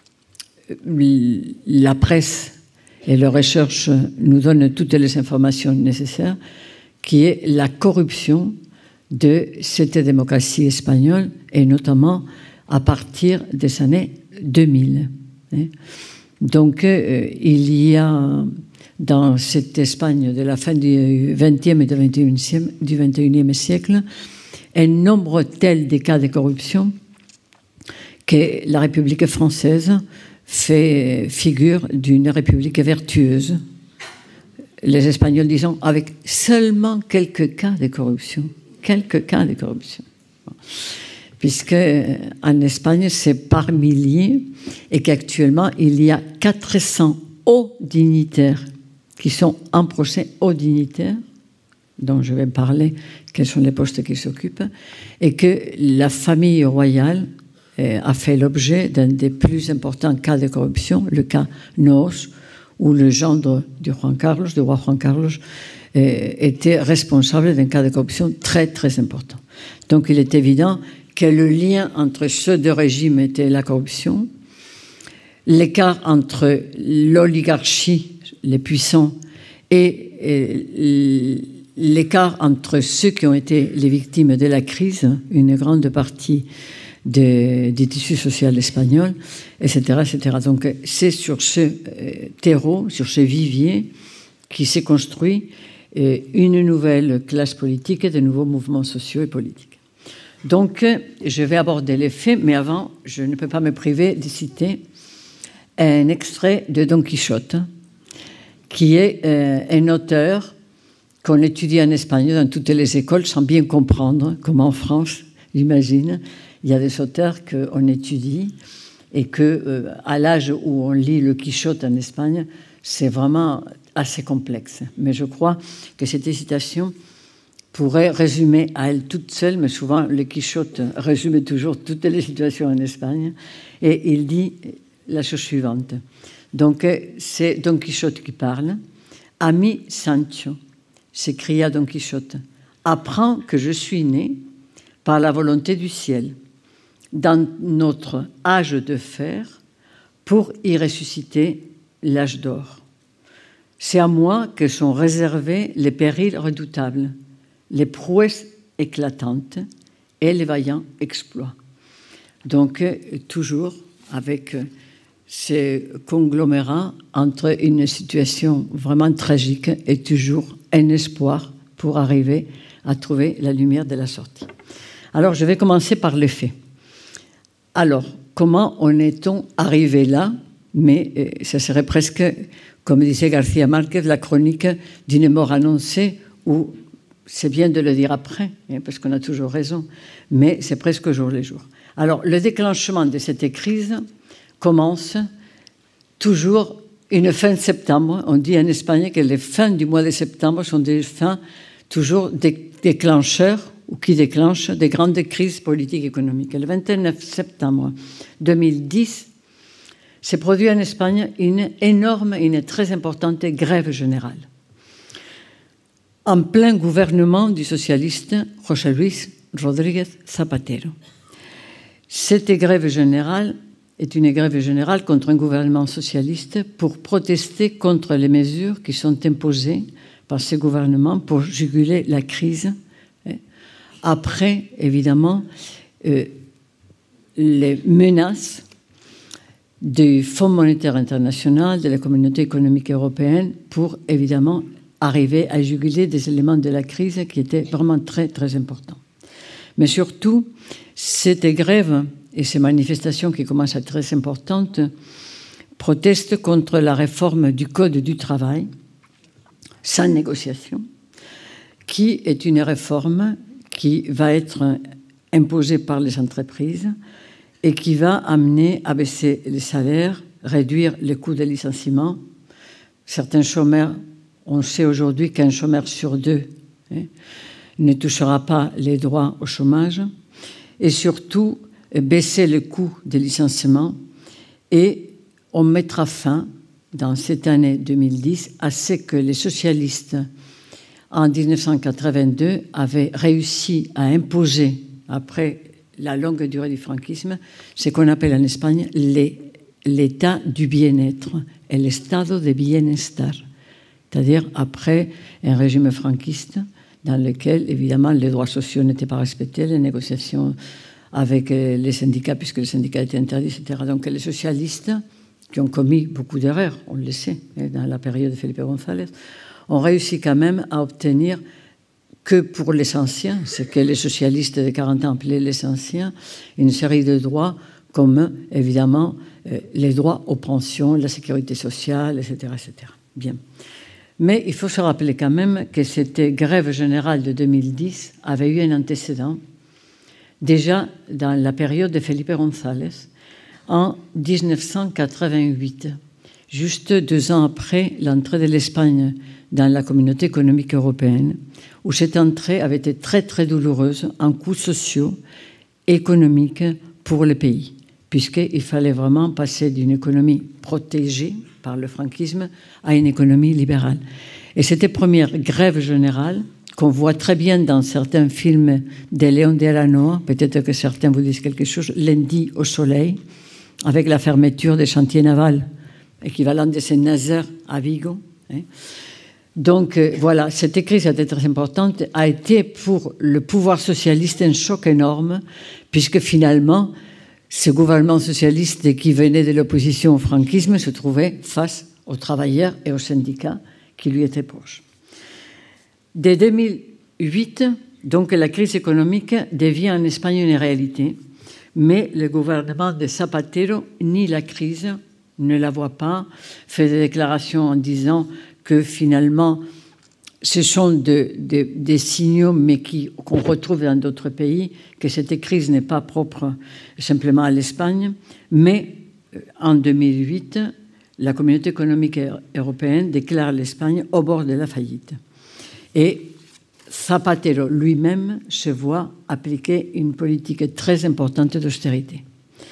la presse et les recherches nous donnent toutes les informations nécessaires, qui est la corruption de cette démocratie espagnole, et notamment à partir des années deux mille. Donc, euh, il y a dans cette Espagne de la fin du vingtième et du vingt et unième siècle un nombre tel de cas de corruption que la République française fait figure d'une république vertueuse. Les Espagnols, disons, avec seulement quelques cas de corruption. Quelques cas de corruption. Puisque en Espagne, c'est par milliers et qu'actuellement, il y a quatre cents hauts dignitaires qui sont en procès hauts dignitaires dont je vais parler, quels sont les postes qu'ils s'occupent, et que la famille royale euh, a fait l'objet d'un des plus importants cas de corruption, le cas Noos, où le gendre du, Juan Carlos, du roi Juan Carlos euh, était responsable d'un cas de corruption très, très important. Donc il est évident que le lien entre ces deux régimes était la corruption, l'écart entre l'oligarchie, les puissants, et, et l'écart entre ceux qui ont été les victimes de la crise, une grande partie de, du tissu social espagnol, et cetera, et cetera. Donc c'est sur ce terreau, sur ce vivier, qui s'est construit une nouvelle classe politique et de nouveaux mouvements sociaux et politiques. Donc je vais aborder les faits, mais avant, je ne peux pas me priver de citer un extrait de Don Quichotte, qui est euh, un auteur qu'on étudie en Espagne dans toutes les écoles sans bien comprendre, comme en France, j'imagine. Il y a des auteurs qu'on étudie et qu'à euh, l'âge où on lit le Quichotte en Espagne, c'est vraiment assez complexe. Mais je crois que cette citation pourrait résumer à elle toute seule, mais souvent le Quichotte résume toujours toutes les situations en Espagne, et il dit la chose suivante. Donc, c'est Don Quichotte qui parle. « Ami Sancho », s'écria Don Quichotte, « apprends que je suis né par la volonté du ciel, dans notre âge de fer, pour y ressusciter l'âge d'or. C'est à moi que sont réservés les périls redoutables, les prouesses éclatantes et les vaillants exploits. » Donc, toujours avec ces conglomérats entre une situation vraiment tragique et toujours un espoir pour arriver à trouver la lumière de la sortie. Alors, je vais commencer par les faits. Alors, comment en est-on arrivé là? Mais euh, ça serait presque, comme disait García Márquez, la chronique d'une mort annoncée, où c'est bien de le dire après, hein, parce qu'on a toujours raison, mais c'est presque jour le jour. Alors, le déclenchement de cette crise commence toujours une fin de septembre. On dit en Espagne que les fins du mois de septembre sont des fins toujours déclencheurs ou qui déclenchent des grandes crises politiques et économiques. Le vingt-neuf septembre deux mille dix s'est produit en Espagne une énorme, une très importante grève générale. En plein gouvernement du socialiste José Luis Rodríguez Zapatero. Cette grève générale est une grève générale contre un gouvernement socialiste pour protester contre les mesures qui sont imposées par ce gouvernement pour juguler la crise. Après, évidemment, euh, les menaces du Fonds monétaire international, de la Communauté économique européenne, pour évidemment arriver à juguler des éléments de la crise qui étaient vraiment très, très importants. Mais surtout, cette grève et ces manifestations qui commencent à être très importantes protestent contre la réforme du Code du travail, sans négociation, qui est une réforme qui va être imposée par les entreprises et qui va amener à baisser les salaires, réduire les coûts de licenciement. Certains chômeurs, on sait aujourd'hui qu'un chômeur sur deux hein, ne touchera pas les droits au chômage, et surtout baisser le coût des licenciements, et on mettra fin, dans cette année deux mille dix, à ce que les socialistes, en dix-neuf cent quatre-vingt-deux, avaient réussi à imposer, après la longue durée du franquisme, ce qu'on appelle en Espagne l'état du bien-être, el estado de bienestar, c'est-à-dire après un régime franquiste dans lequel, évidemment, les droits sociaux n'étaient pas respectés, les négociations avec les syndicats, puisque les syndicats étaient interdits, et cetera. Donc les socialistes, qui ont commis beaucoup d'erreurs, on le sait, dans la période de Felipe González, ont réussi quand même à obtenir que pour les anciens, ce que les socialistes de quarante ans appelaient les anciens, une série de droits comme, évidemment, les droits aux pensions, la sécurité sociale, et cetera, et cetera. Bien. Mais il faut se rappeler quand même que cette grève générale de deux mille dix avait eu un antécédent déjà dans la période de Felipe González en dix-neuf cent quatre-vingt-huit. juste deux ans après l'entrée de l'Espagne dans la communauté économique européenne, où cette entrée avait été très très douloureuse en coûts sociaux, économiques pour le pays, puisqu'il fallait vraiment passer d'une économie protégée par le franquisme à une économie libérale. Et cette première grève générale, qu'on voit très bien dans certains films de Léon de Aranoa, peut-être que certains vous disent quelque chose, Lundi au soleil, avec la fermeture des chantiers navals, équivalent de ces Nazaires à Vigo. Hein. Donc euh, voilà, cette crise a été très importante, a été pour le pouvoir socialiste un choc énorme, puisque finalement, ce gouvernement socialiste qui venait de l'opposition au franquisme se trouvait face aux travailleurs et aux syndicats qui lui étaient proches. Dès deux mille huit, donc, la crise économique devient en Espagne une réalité, mais le gouvernement de Zapatero nie la crise, ne la voit pas, fait des déclarations en disant que finalement, ce sont de, de, des signaux, mais qui, qu'on retrouve dans d'autres pays, que cette crise n'est pas propre simplement à l'Espagne. Mais en deux mille huit, la communauté économique européenne déclare l'Espagne au bord de la faillite. Et Zapatero lui-même se voit appliquer une politique très importante d'austérité.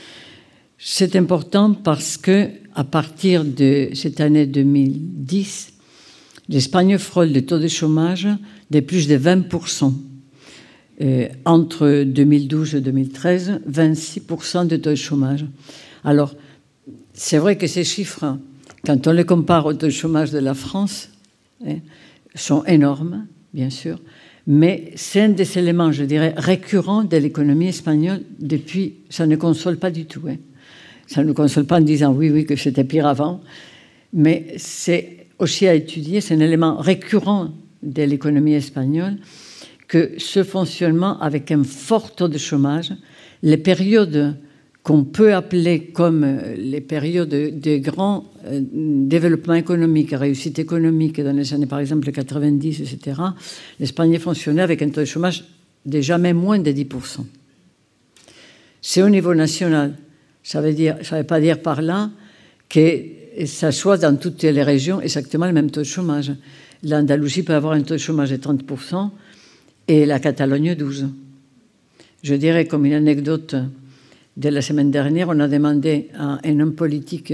C'est important parce que, à partir de cette année deux mille dix, l'Espagne frôle le taux de chômage de plus de vingt pour cent. Euh, entre deux mille douze et deux mille treize, vingt-six pour cent de taux de chômage. Alors, c'est vrai que ces chiffres, quand on les compare au taux de chômage de la France, hein, sont énormes, bien sûr, mais c'est un des éléments, je dirais, récurrents de l'économie espagnole depuis... Ça ne console pas du tout. Hein. Ça ne nous console pas en disant oui, oui, que c'était pire avant, mais c'est aussi à étudier, c'est un élément récurrent de l'économie espagnole, que ce fonctionnement avec un fort taux de chômage, les périodes qu'on peut appeler comme les périodes de grand développement économique, réussite économique dans les années, par exemple, quatre-vingt-dix, et cetera, l'Espagne fonctionnait avec un taux de chômage de jamais moins de dix pour cent. C'est au niveau national. Ça veut dire, ça veut pas dire par là que ça soit dans toutes les régions exactement le même taux de chômage. L'Andalousie peut avoir un taux de chômage de trente pour cent et la Catalogne douze pour cent. Je dirais comme une anecdote, de la semaine dernière, on a demandé à un homme politique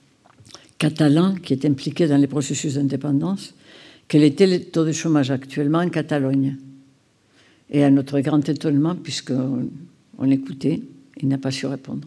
catalan qui est impliqué dans les processus d'indépendance quel était le taux de chômage actuellement en Catalogne. Et à notre grand étonnement, puisqu'on on l'écoutait, il n'a pas su répondre.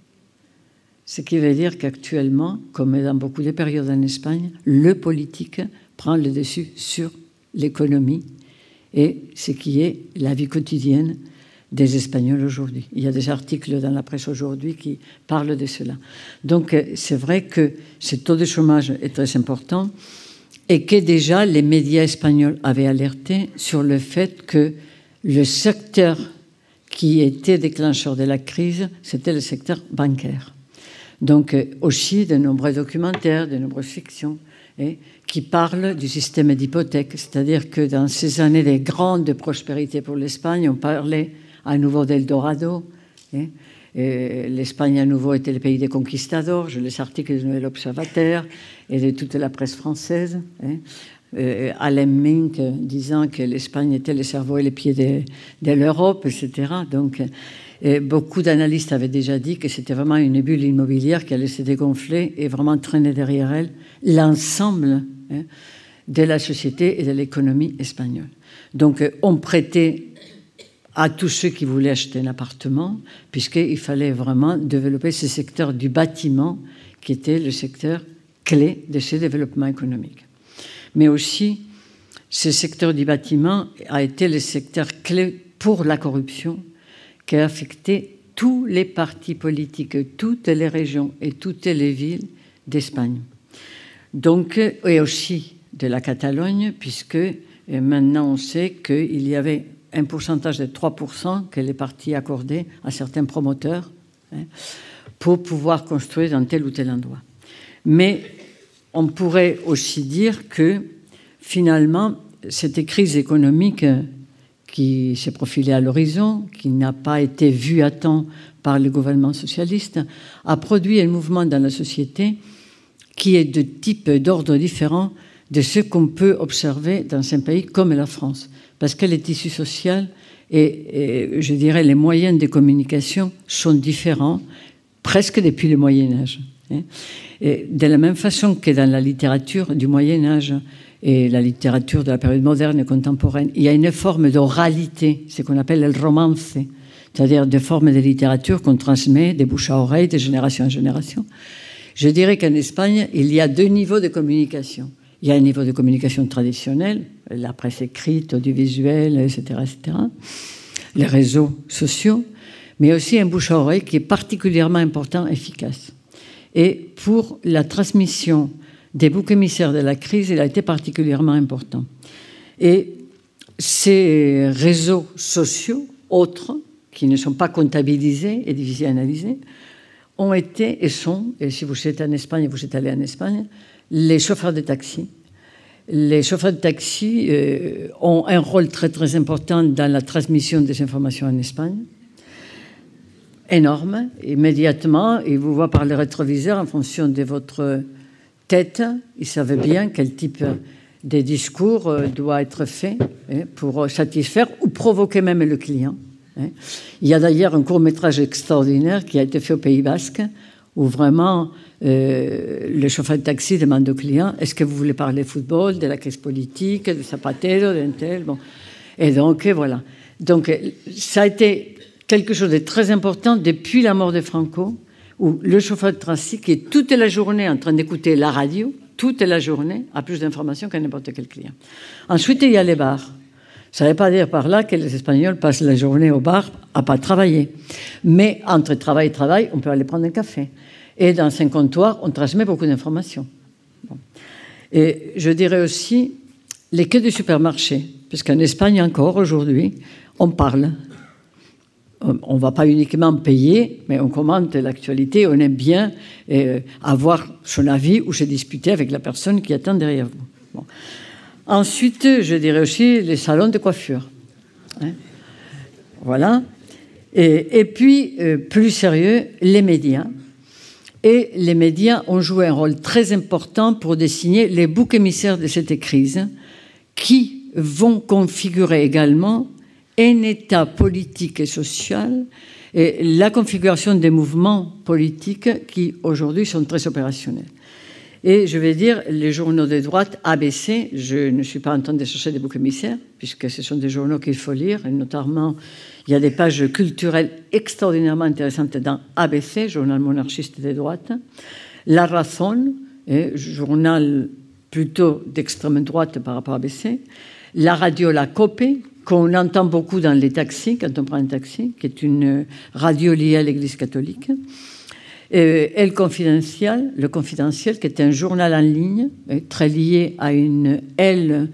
Ce qui veut dire qu'actuellement, comme dans beaucoup de périodes en Espagne, le politique prend le dessus sur l'économie et ce qui est la vie quotidienne des Espagnols aujourd'hui. Il y a des articles dans la presse aujourd'hui qui parlent de cela. Donc, c'est vrai que ce taux de chômage est très important et que déjà les médias espagnols avaient alerté sur le fait que le secteur qui était déclencheur de la crise, c'était le secteur bancaire. Donc, aussi de nombreux documentaires, de nombreuses fictions et, qui parlent du système d'hypothèque. C'est-à-dire que dans ces années de grande prospérité pour l'Espagne, on parlait à nouveau d'Eldorado. Hein, l'Espagne, à nouveau, était le pays des conquistadors. Je les articles du Nouvel Observateur et de toute la presse française. Hein, euh, Alain Mink disant que l'Espagne était le cerveau et les pieds de, de l'Europe, et cetera. Donc, et beaucoup d'analystes avaient déjà dit que c'était vraiment une bulle immobilière qui allait se dégonfler et vraiment traîner derrière elle l'ensemble hein, de la société et de l'économie espagnole. Donc, on prêtait à tous ceux qui voulaient acheter un appartement, puisqu'il fallait vraiment développer ce secteur du bâtiment, qui était le secteur clé de ce développement économique. Mais aussi, ce secteur du bâtiment a été le secteur clé pour la corruption, qui a affecté tous les partis politiques, toutes les régions et toutes les villes d'Espagne. Donc, et aussi de la Catalogne, puisque maintenant on sait qu'il y avait un pourcentage de trois pour cent que les partis accordaient à certains promoteurs hein, pour pouvoir construire dans tel ou tel endroit. Mais on pourrait aussi dire que finalement, cette crise économique qui s'est profilée à l'horizon, qui n'a pas été vue à temps par le gouvernement socialiste, a produit un mouvement dans la société qui est de type, d'ordre différent de ce qu'on peut observer dans un pays comme la France. Parce que les tissus sociaux et, et je dirais les moyens de communication sont différents presque depuis le Moyen-Âge. Et de la même façon que dans la littérature du Moyen-Âge et la littérature de la période moderne et contemporaine, il y a une forme d'oralité, ce qu'on appelle le romance, c'est-à-dire des formes de littérature qu'on transmet de bouche à oreille, de génération en génération. Je dirais qu'en Espagne, il y a deux niveaux de communication. Il y a un niveau de communication traditionnel, la presse écrite, audiovisuelle, et cetera, et cetera, les réseaux sociaux, mais aussi un bouche à oreille qui est particulièrement important et efficace. Et pour la transmission des boucs émissaires de la crise, il a été particulièrement important. Et ces réseaux sociaux, autres, qui ne sont pas comptabilisés et difficiles à analyser, ont été et sont, et si vous êtes en Espagne, vous êtes allé en Espagne, les chauffeurs de taxi. Les chauffeurs de taxi euh, ont un rôle très très important dans la transmission des informations en Espagne. Énorme. Immédiatement, ils vous voient par le rétroviseur en fonction de votre tête. Ils savent bien quel type de discours euh, doit être fait hein, pour satisfaire ou provoquer même le client. Hein. Il y a d'ailleurs un court-métrage extraordinaire qui a été fait au Pays Basque où vraiment euh, le chauffeur de taxi demande au client « Est-ce que vous voulez parler football, de la crise politique, de Zapatero, d'un tel ?» Bon. Et donc, voilà. Donc, ça a été quelque chose de très important depuis la mort de Franco, où le chauffeur de taxi qui est toute la journée en train d'écouter la radio, toute la journée, a plus d'informations que n'importe quel client. Ensuite, il y a les bars. Ça ne veut pas dire par là que les Espagnols passent la journée au bar à pas travailler. Mais entre travail et travail, on peut aller prendre un café. Et dans un comptoir, on transmet beaucoup d'informations. Bon. Et je dirais aussi les queues du supermarché, puisqu'en Espagne encore aujourd'hui, on parle. On ne va pas uniquement payer, mais on commente l'actualité, on aime bien euh, avoir son avis ou se disputer avec la personne qui attend derrière vous. Bon. Ensuite, je dirais aussi les salons de coiffure. Hein. Voilà. Et, et puis, euh, plus sérieux, les médias. Et les médias ont joué un rôle très important pour dessiner les boucs émissaires de cette crise qui vont configurer également un état politique et social et la configuration des mouvements politiques qui aujourd'hui sont très opérationnels. Et je vais dire, les journaux de droite, A B C, je ne suis pas en train de chercher des boucs émissaires, puisque ce sont des journaux qu'il faut lire, et notamment, il y a des pages culturelles extraordinairement intéressantes dans A B C, journal monarchiste de droite, La Razón, journal plutôt d'extrême droite par rapport à A B C, la radio La Cope, qu'on entend beaucoup dans les taxis, quand on prend un taxi, qui est une radio liée à l'Église catholique, et El Confidencial, le Confidentiel, qui est un journal en ligne, très lié à une aile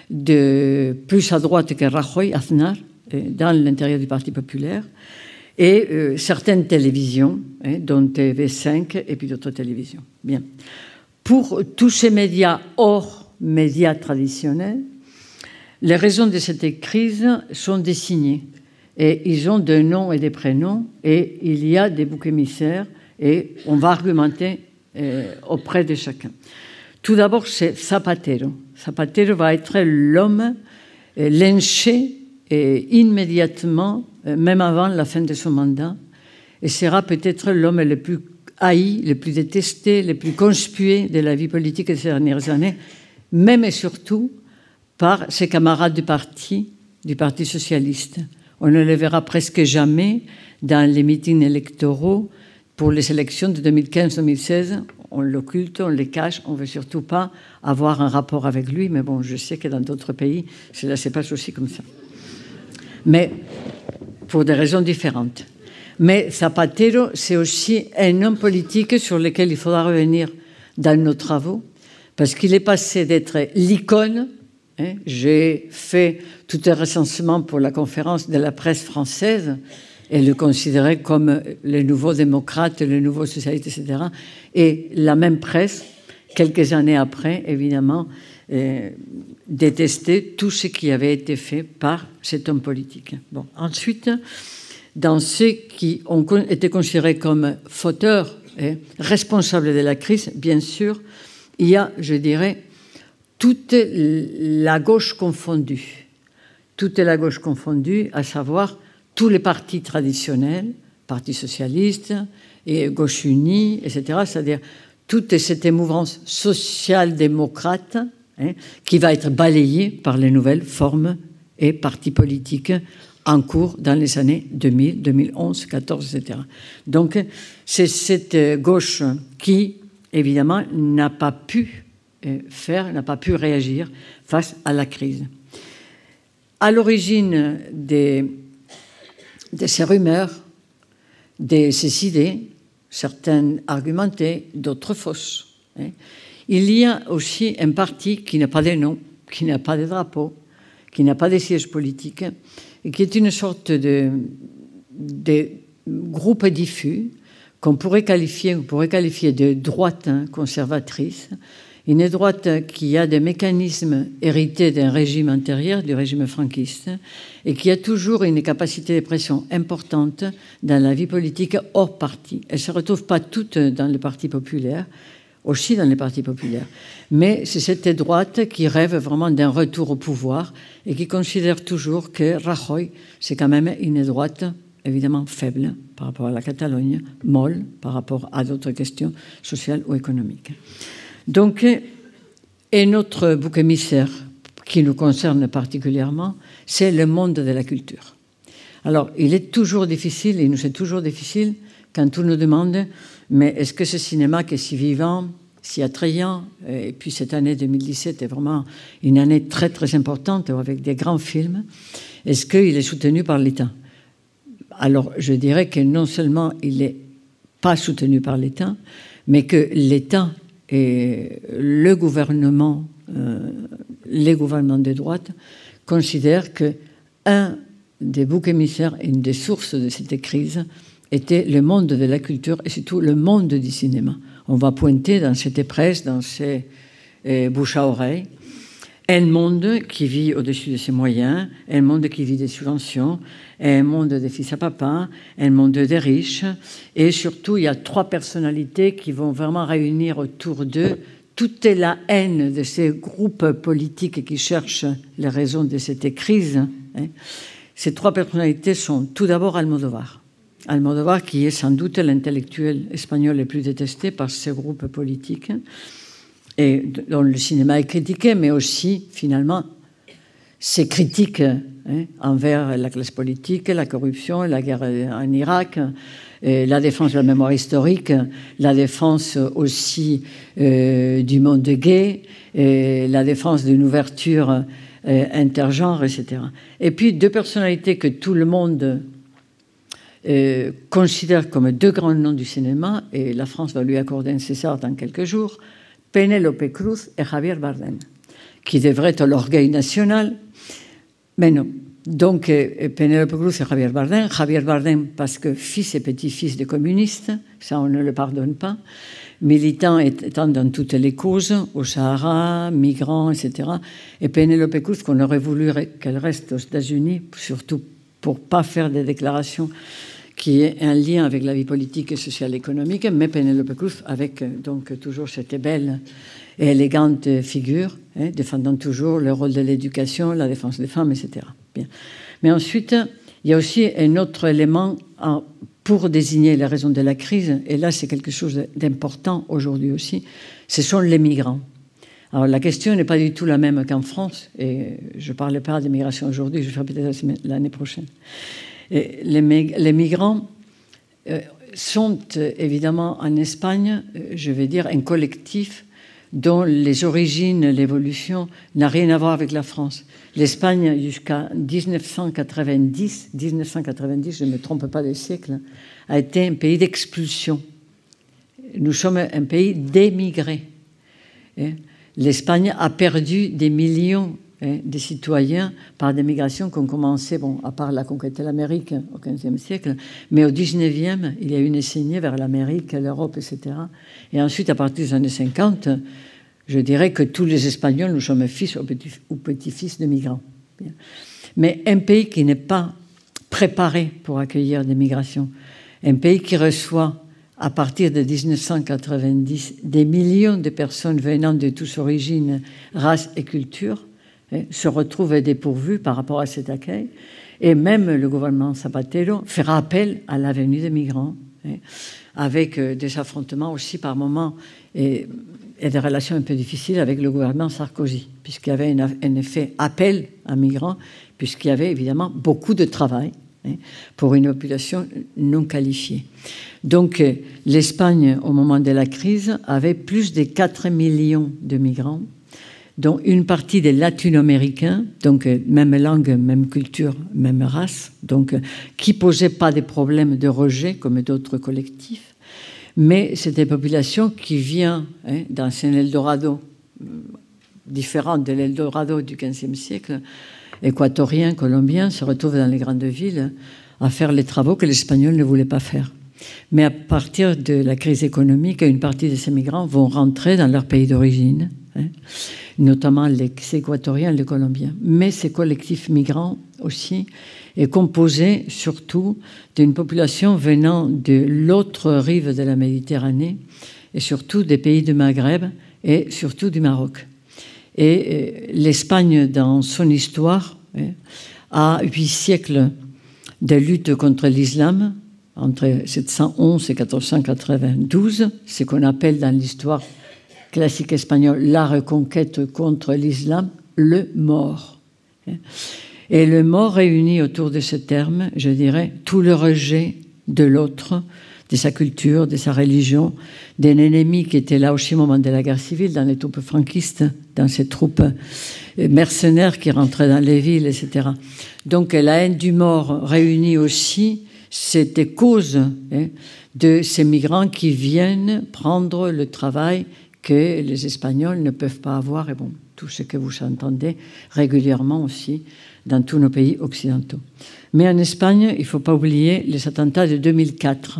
de plus à droite que Rajoy, Aznar, dans l'intérieur du Parti populaire, et euh, certaines télévisions, hein, dont T V cinq et puis d'autres télévisions. Bien. Pour tous ces médias hors médias traditionnels, les raisons de cette crise sont désignées. Et ils ont des noms et des prénoms, et il y a des boucs émissaires, et on va argumenter euh, auprès de chacun. Tout d'abord, c'est Zapatero. Zapatero va être l'homme euh, lynché et immédiatement, euh, même avant la fin de son mandat, et sera peut-être l'homme le plus haï, le plus détesté, le plus conspué de la vie politique de ces dernières années, même et surtout par ses camarades du parti, du Parti socialiste. On ne le verra presque jamais dans les meetings électoraux pour les élections de deux mille quinze deux mille seize. On l'occulte, on les cache, on ne veut surtout pas avoir un rapport avec lui, mais bon, je sais que dans d'autres pays, cela se passe aussi comme ça. Mais pour des raisons différentes. Mais Zapatero, c'est aussi un homme politique sur lequel il faudra revenir dans nos travaux, parce qu'il est passé d'être l'icône. Hein, j'ai fait tout un recensement pour la conférence de la presse française et le considérer comme les nouveaux démocrates, les nouveaux socialistes, et cetera. Et la même presse, quelques années après, évidemment, euh, détestait tout ce qui avait été fait par cet homme politique. Bon. Ensuite, dans ceux qui ont été considérés comme fauteurs eh, responsables de la crise, bien sûr, il y a, je dirais, toute la gauche confondue. Toute la gauche confondue, à savoir tous les partis traditionnels, Parti socialiste, et Gauche unie, et cetera, c'est-à-dire toute cette mouvance social-démocrate hein, qui va être balayée par les nouvelles formes et partis politiques en cours dans les années deux mille, deux mille onze, deux mille quatorze, et cetera. Donc, c'est cette gauche qui, évidemment, n'a pas pu faire, n'a pas pu réagir face à la crise. À l'origine de, de ces rumeurs, de ces idées, certaines argumentées, d'autres fausses. Hein. Il y a aussi un parti qui n'a pas de nom, qui n'a pas de drapeau, qui n'a pas de siège politique, et qui est une sorte de, de groupe diffus qu'on pourrait qualifier, on pourrait qualifier de droite hein, conservatrice, une droite qui a des mécanismes hérités d'un régime antérieur, du régime franquiste, et qui a toujours une capacité de pression importante dans la vie politique hors parti. Elle ne se retrouve pas toute dans le Parti populaire, aussi dans les partis populaires. Mais c'est cette droite qui rêve vraiment d'un retour au pouvoir et qui considère toujours que Rajoy, c'est quand même une droite évidemment faible par rapport à la Catalogne, molle par rapport à d'autres questions sociales ou économiques. Donc, et notre bouc émissaire qui nous concerne particulièrement, c'est le monde de la culture. Alors, il est toujours difficile, il nous est toujours difficile quand on nous demande mais est-ce que ce cinéma qui est si vivant, si attrayant, et puis cette année deux mille dix-sept est vraiment une année très très importante avec des grands films, est-ce qu'il est soutenu par l'État? Alors, je dirais que non seulement il n'est pas soutenu par l'État, mais que l'État et le gouvernement, euh, les gouvernements de droite, considèrent qu'un des boucs émissaires et une des sources de cette crise était le monde de la culture et surtout le monde du cinéma. On va pointer dans cette presse, dans ces euh, bouches à oreille, un monde qui vit au-dessus de ses moyens, un monde qui vit des subventions, un monde des fils à papa, un monde des riches. Et surtout, il y a trois personnalités qui vont vraiment réunir autour d'eux toute la haine de ces groupes politiques qui cherchent les raisons de cette crise. Ces trois personnalités sont tout d'abord Almodovar. Almodovar, qui est sans doute l'intellectuel espagnol le plus détesté par ces groupes politiques, et dont le cinéma est critiqué, mais aussi, finalement, ses critiques hein, envers la classe politique, la corruption, la guerre en Irak, et la défense de la mémoire historique, la défense aussi euh, du monde gay, et la défense d'une ouverture euh, intergenre, et cetera. Et puis, deux personnalités que tout le monde euh, considère comme deux grands noms du cinéma, et la France va lui accorder un César dans quelques jours, Penélope Cruz et Javier Bardem, qui devraient être l'orgueil national, mais non. Donc, euh, Penélope Cruz et Javier Bardem, Javier Bardem parce que fils et petit-fils de communistes, ça on ne le pardonne pas, militant étant dans toutes les causes, au Sahara, migrants, et cetera. Et Penélope Cruz, qu'on aurait voulu qu'elle reste aux États-Unis, surtout pour ne pas faire des déclarations qui est un lien avec la vie politique et sociale et économique, mais Penélope Cruz avec donc toujours cette belle et élégante figure, hein, défendant toujours le rôle de l'éducation, la défense des femmes, et cetera. Bien. Mais ensuite, il y a aussi un autre élément pour désigner les raisons de la crise, et là c'est quelque chose d'important aujourd'hui aussi, ce sont les migrants. Alors la question n'est pas du tout la même qu'en France, et je ne parle pas de migration aujourd'hui, je ferai peut-être l'année prochaine. Et les, les migrants euh, sont euh, évidemment en Espagne, euh, je vais dire, un collectif dont les origines, l'évolution n'a rien à voir avec la France. L'Espagne, jusqu'à dix-neuf cent quatre-vingt-dix, dix-neuf cent quatre-vingt-dix, je ne me trompe pas des siècles, a été un pays d'expulsion. Nous sommes un pays d'émigrés. L'Espagne a perdu des millions des citoyens par des migrations qui ont commencé, bon, à part la conquête de l'Amérique au quinzième siècle, mais au dix-neuvième, il y a eu une saignée vers l'Amérique, l'Europe, et cetera. Et ensuite, à partir des années cinquante, je dirais que tous les Espagnols, nous sommes fils ou petits- ou petits-fils de migrants. Bien. Mais un pays qui n'est pas préparé pour accueillir des migrations, un pays qui reçoit à partir de mille neuf cent quatre-vingt-dix, des millions de personnes venant de toutes origines, races et cultures hein, se retrouvent dépourvues par rapport à cet accueil. Et même le gouvernement Zapatero fera appel à la venue des migrants, hein, avec des affrontements aussi par moments et, et des relations un peu difficiles avec le gouvernement Sarkozy, puisqu'il y avait un, un effet appel à migrants, puisqu'il y avait évidemment beaucoup de travail hein, pour une population non qualifiée. Donc l'Espagne, au moment de la crise, avait plus de quatre millions de migrants, dont une partie des latino-américains, donc même langue, même culture, même race, donc qui ne posaient pas des problèmes de rejet comme d'autres collectifs, mais c'est des populations qui viennent hein, dans un Eldorado différent de l'Eldorado du quinzième siècle, équatoriens, colombiens, se retrouvent dans les grandes villes à faire les travaux que l'Espagnol ne voulait pas faire. Mais à partir de la crise économique, une partie de ces migrants vont rentrer dans leur pays d'origine, hein, notamment les équatoriens et les colombiens. Mais ces collectifs migrants aussi est composé surtout d'une population venant de l'autre rive de la Méditerranée et surtout des pays du Maghreb et surtout du Maroc. Et l'Espagne, dans son histoire, hein, a huit siècles de lutte contre l'islam, entre sept cent onze et quatorze cent quatre-vingt-douze, ce qu'on appelle dans l'histoire classique espagnole la reconquête contre l'islam, le mort. Et le mort réunit autour de ce terme, je dirais, tout le rejet de l'autre, de sa culture, de sa religion, d'un ennemi qui était là aussi au moment de la guerre civile, dans les troupes franquistes, dans ces troupes mercenaires qui rentraient dans les villes, et cetera. Donc la haine du mort réunit aussi cette cause hein, de ces migrants qui viennent prendre le travail que les Espagnols ne peuvent pas avoir, et bon, tout ce que vous entendez régulièrement aussi dans tous nos pays occidentaux. Mais en Espagne, il ne faut pas oublier les attentats de deux mille quatre.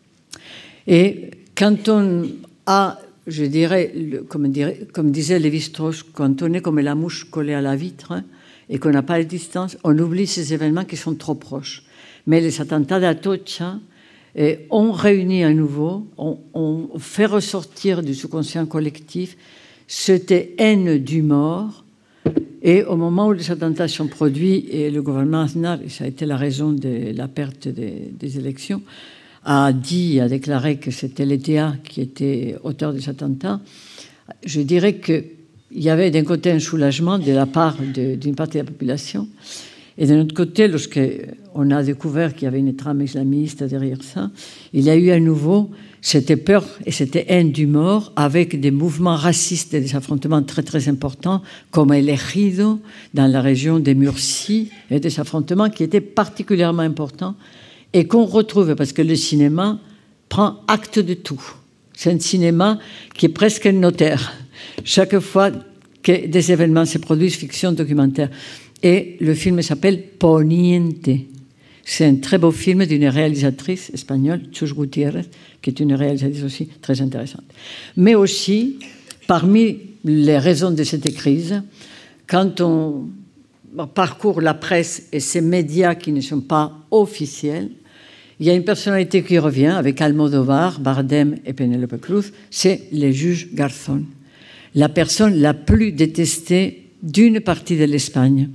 Et quand on a, je dirais, le, comme, dirait, comme disait Lévi-Strauss, quand on est comme la mouche collée à la vitre hein, et qu'on n'a pas de distance, on oublie ces événements qui sont trop proches. Mais les attentats d'Atocha eh, ont réuni à nouveau, ont, ont fait ressortir du sous-conscient collectif cette haine du mort. Et au moment où les attentats sont produits, et le gouvernement Aznar, et ça a été la raison de la perte des, des élections, a dit, a déclaré que c'était l'E T A qui était auteur des attentats, je dirais qu'il y avait d'un côté un soulagement de la part d'une partie de la population, et d'un autre côté, lorsqu'on a découvert qu'il y avait une trame islamiste derrière ça, il y a eu à nouveau cette peur et cette haine du mort avec des mouvements racistes et des affrontements très très importants comme El Ejido dans la région des Murcie, et des affrontements qui étaient particulièrement importants et qu'on retrouve parce que le cinéma prend acte de tout. C'est un cinéma qui est presque un notaire. Chaque fois que des événements se produisent, fiction, documentaire. Et le film s'appelle Poniente. C'est un très beau film d'une réalisatrice espagnole, Chus Gutiérrez, qui est une réalisatrice aussi très intéressante. Mais aussi, parmi les raisons de cette crise, quand on parcourt la presse et ces médias qui ne sont pas officiels, il y a une personnalité qui revient avec Almodóvar, Bardem et Penélope Cruz, c'est le juge Garzón, la personne la plus détestée d'une partie de l'Espagne.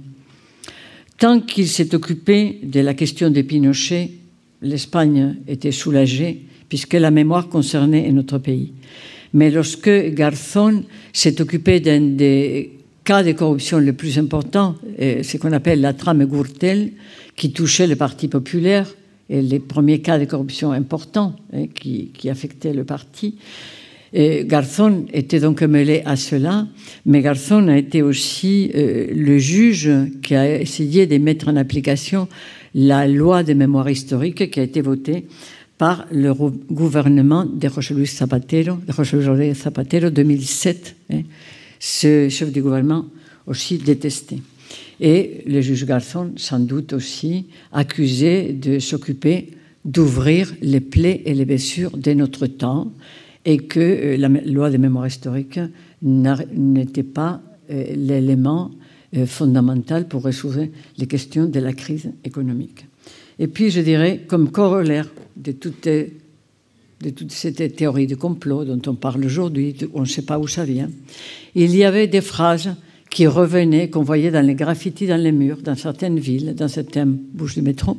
Tant qu'il s'est occupé de la question de Pinochet, l'Espagne était soulagée puisque la mémoire concernait notre pays. Mais lorsque Garzón s'est occupé d'un des cas de corruption les plus importants, ce qu'on appelle la trame Gürtel, qui touchait le Parti populaire, et les premiers cas de corruption importants hein, qui, qui affectaient le parti, et Garzón était donc mêlé à cela, mais Garzón a été aussi euh, le juge qui a essayé de mettre en application la loi de mémoire historique qui a été votée par le gouvernement de José Luis Zapatero, de José Luis Zapatero deux mille sept, hein, ce chef du gouvernement aussi détesté. Et le juge Garzón, sans doute aussi, accusé de s'occuper d'ouvrir les plaies et les blessures de notre temps, et que la loi de mémoire historique n'était pas l'élément fondamental pour résoudre les questions de la crise économique. Et puis, je dirais, comme corollaire de toutes de toutes ces théories de complot dont on parle aujourd'hui, on ne sait pas où ça vient, il y avait des phrases qui revenaient, qu'on voyait dans les graffitis dans les murs, dans certaines villes, dans certaines bouches du métro.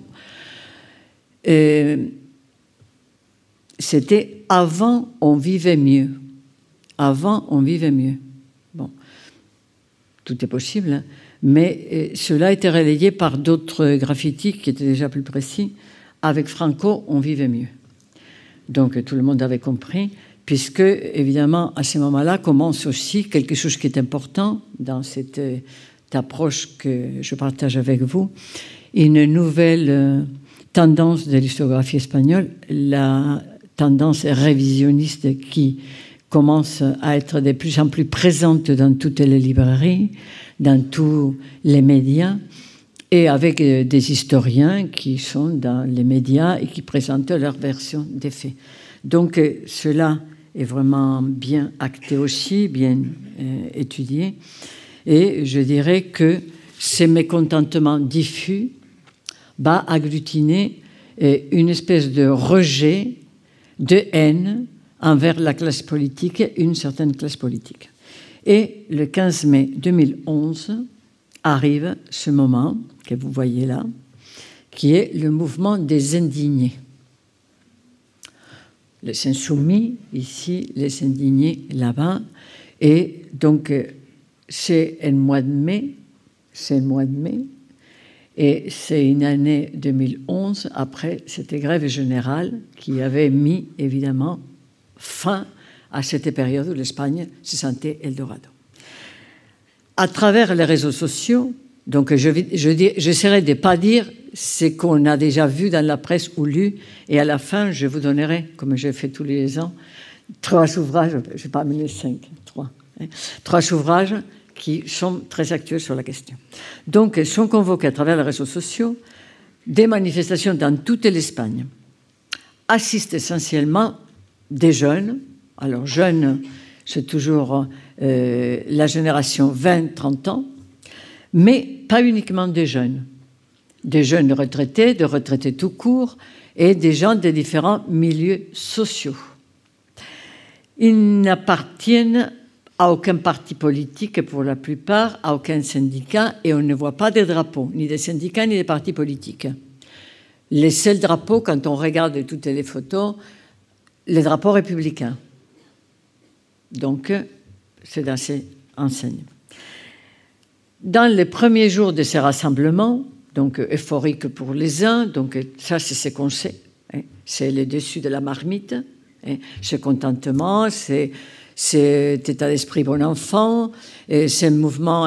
Et c'était « avant, on vivait mieux ». Avant, on vivait mieux. Bon, tout est possible, hein, mais euh, cela a été relayé par d'autres graffitis qui étaient déjà plus précis. Avec Franco, on vivait mieux. Donc tout le monde avait compris, puisque évidemment à ce moment-là commence aussi quelque chose qui est important dans cette, euh, approche que je partage avec vous, une nouvelle euh, tendance de l'historiographie espagnole, la tendance révisionniste qui commence à être de plus en plus présente dans toutes les librairies, dans tous les médias, et avec des historiens qui sont dans les médias et qui présentent leur version des faits. Donc cela est vraiment bien acté aussi, bien euh, étudié, et je dirais que ces mécontentements diffus va agglutiner euh, une espèce de rejet, de haine envers la classe politique, une certaine classe politique. Et le quinze mai deux mille onze arrive ce moment que vous voyez là, qui est le mouvement des indignés. Les insoumis, ici, les indignés, là-bas. Et donc, c'est un mois de mai, c'est un mois de mai, et c'est une année deux mille onze, après cette grève générale qui avait mis, évidemment, fin à cette période où l'Espagne se sentait Eldorado. À travers les réseaux sociaux, donc je, je, j'essaierai de ne pas dire ce qu'on a déjà vu dans la presse ou lu, et à la fin, je vous donnerai, comme je fais tous les ans, trois ouvrages, je ne vais pas amener cinq, trois, hein, trois ouvrages qui sont très actuels sur la question. Donc, sont convoqués à travers les réseaux sociaux des manifestations dans toute l'Espagne. Assistent essentiellement des jeunes. Alors, jeunes, c'est toujours euh, la génération vingt trente ans, mais pas uniquement des jeunes. Des jeunes retraités, des retraités tout court, et des gens de différents milieux sociaux. Ils n'appartiennent à aucun parti politique pour la plupart, à aucun syndicat, et on ne voit pas de drapeaux, ni des syndicats, ni des partis politiques. Les seuls drapeaux, quand on regarde toutes les photos, les drapeaux républicains. Donc, c'est dans ces enseignes. Dans les premiers jours de ces rassemblements, donc euphoriques pour les uns, donc ça c'est ce qu'on sait, hein, c'est le dessus de la marmite, hein, ce contentement, c'est cet état d'esprit bon enfant, et ce mouvement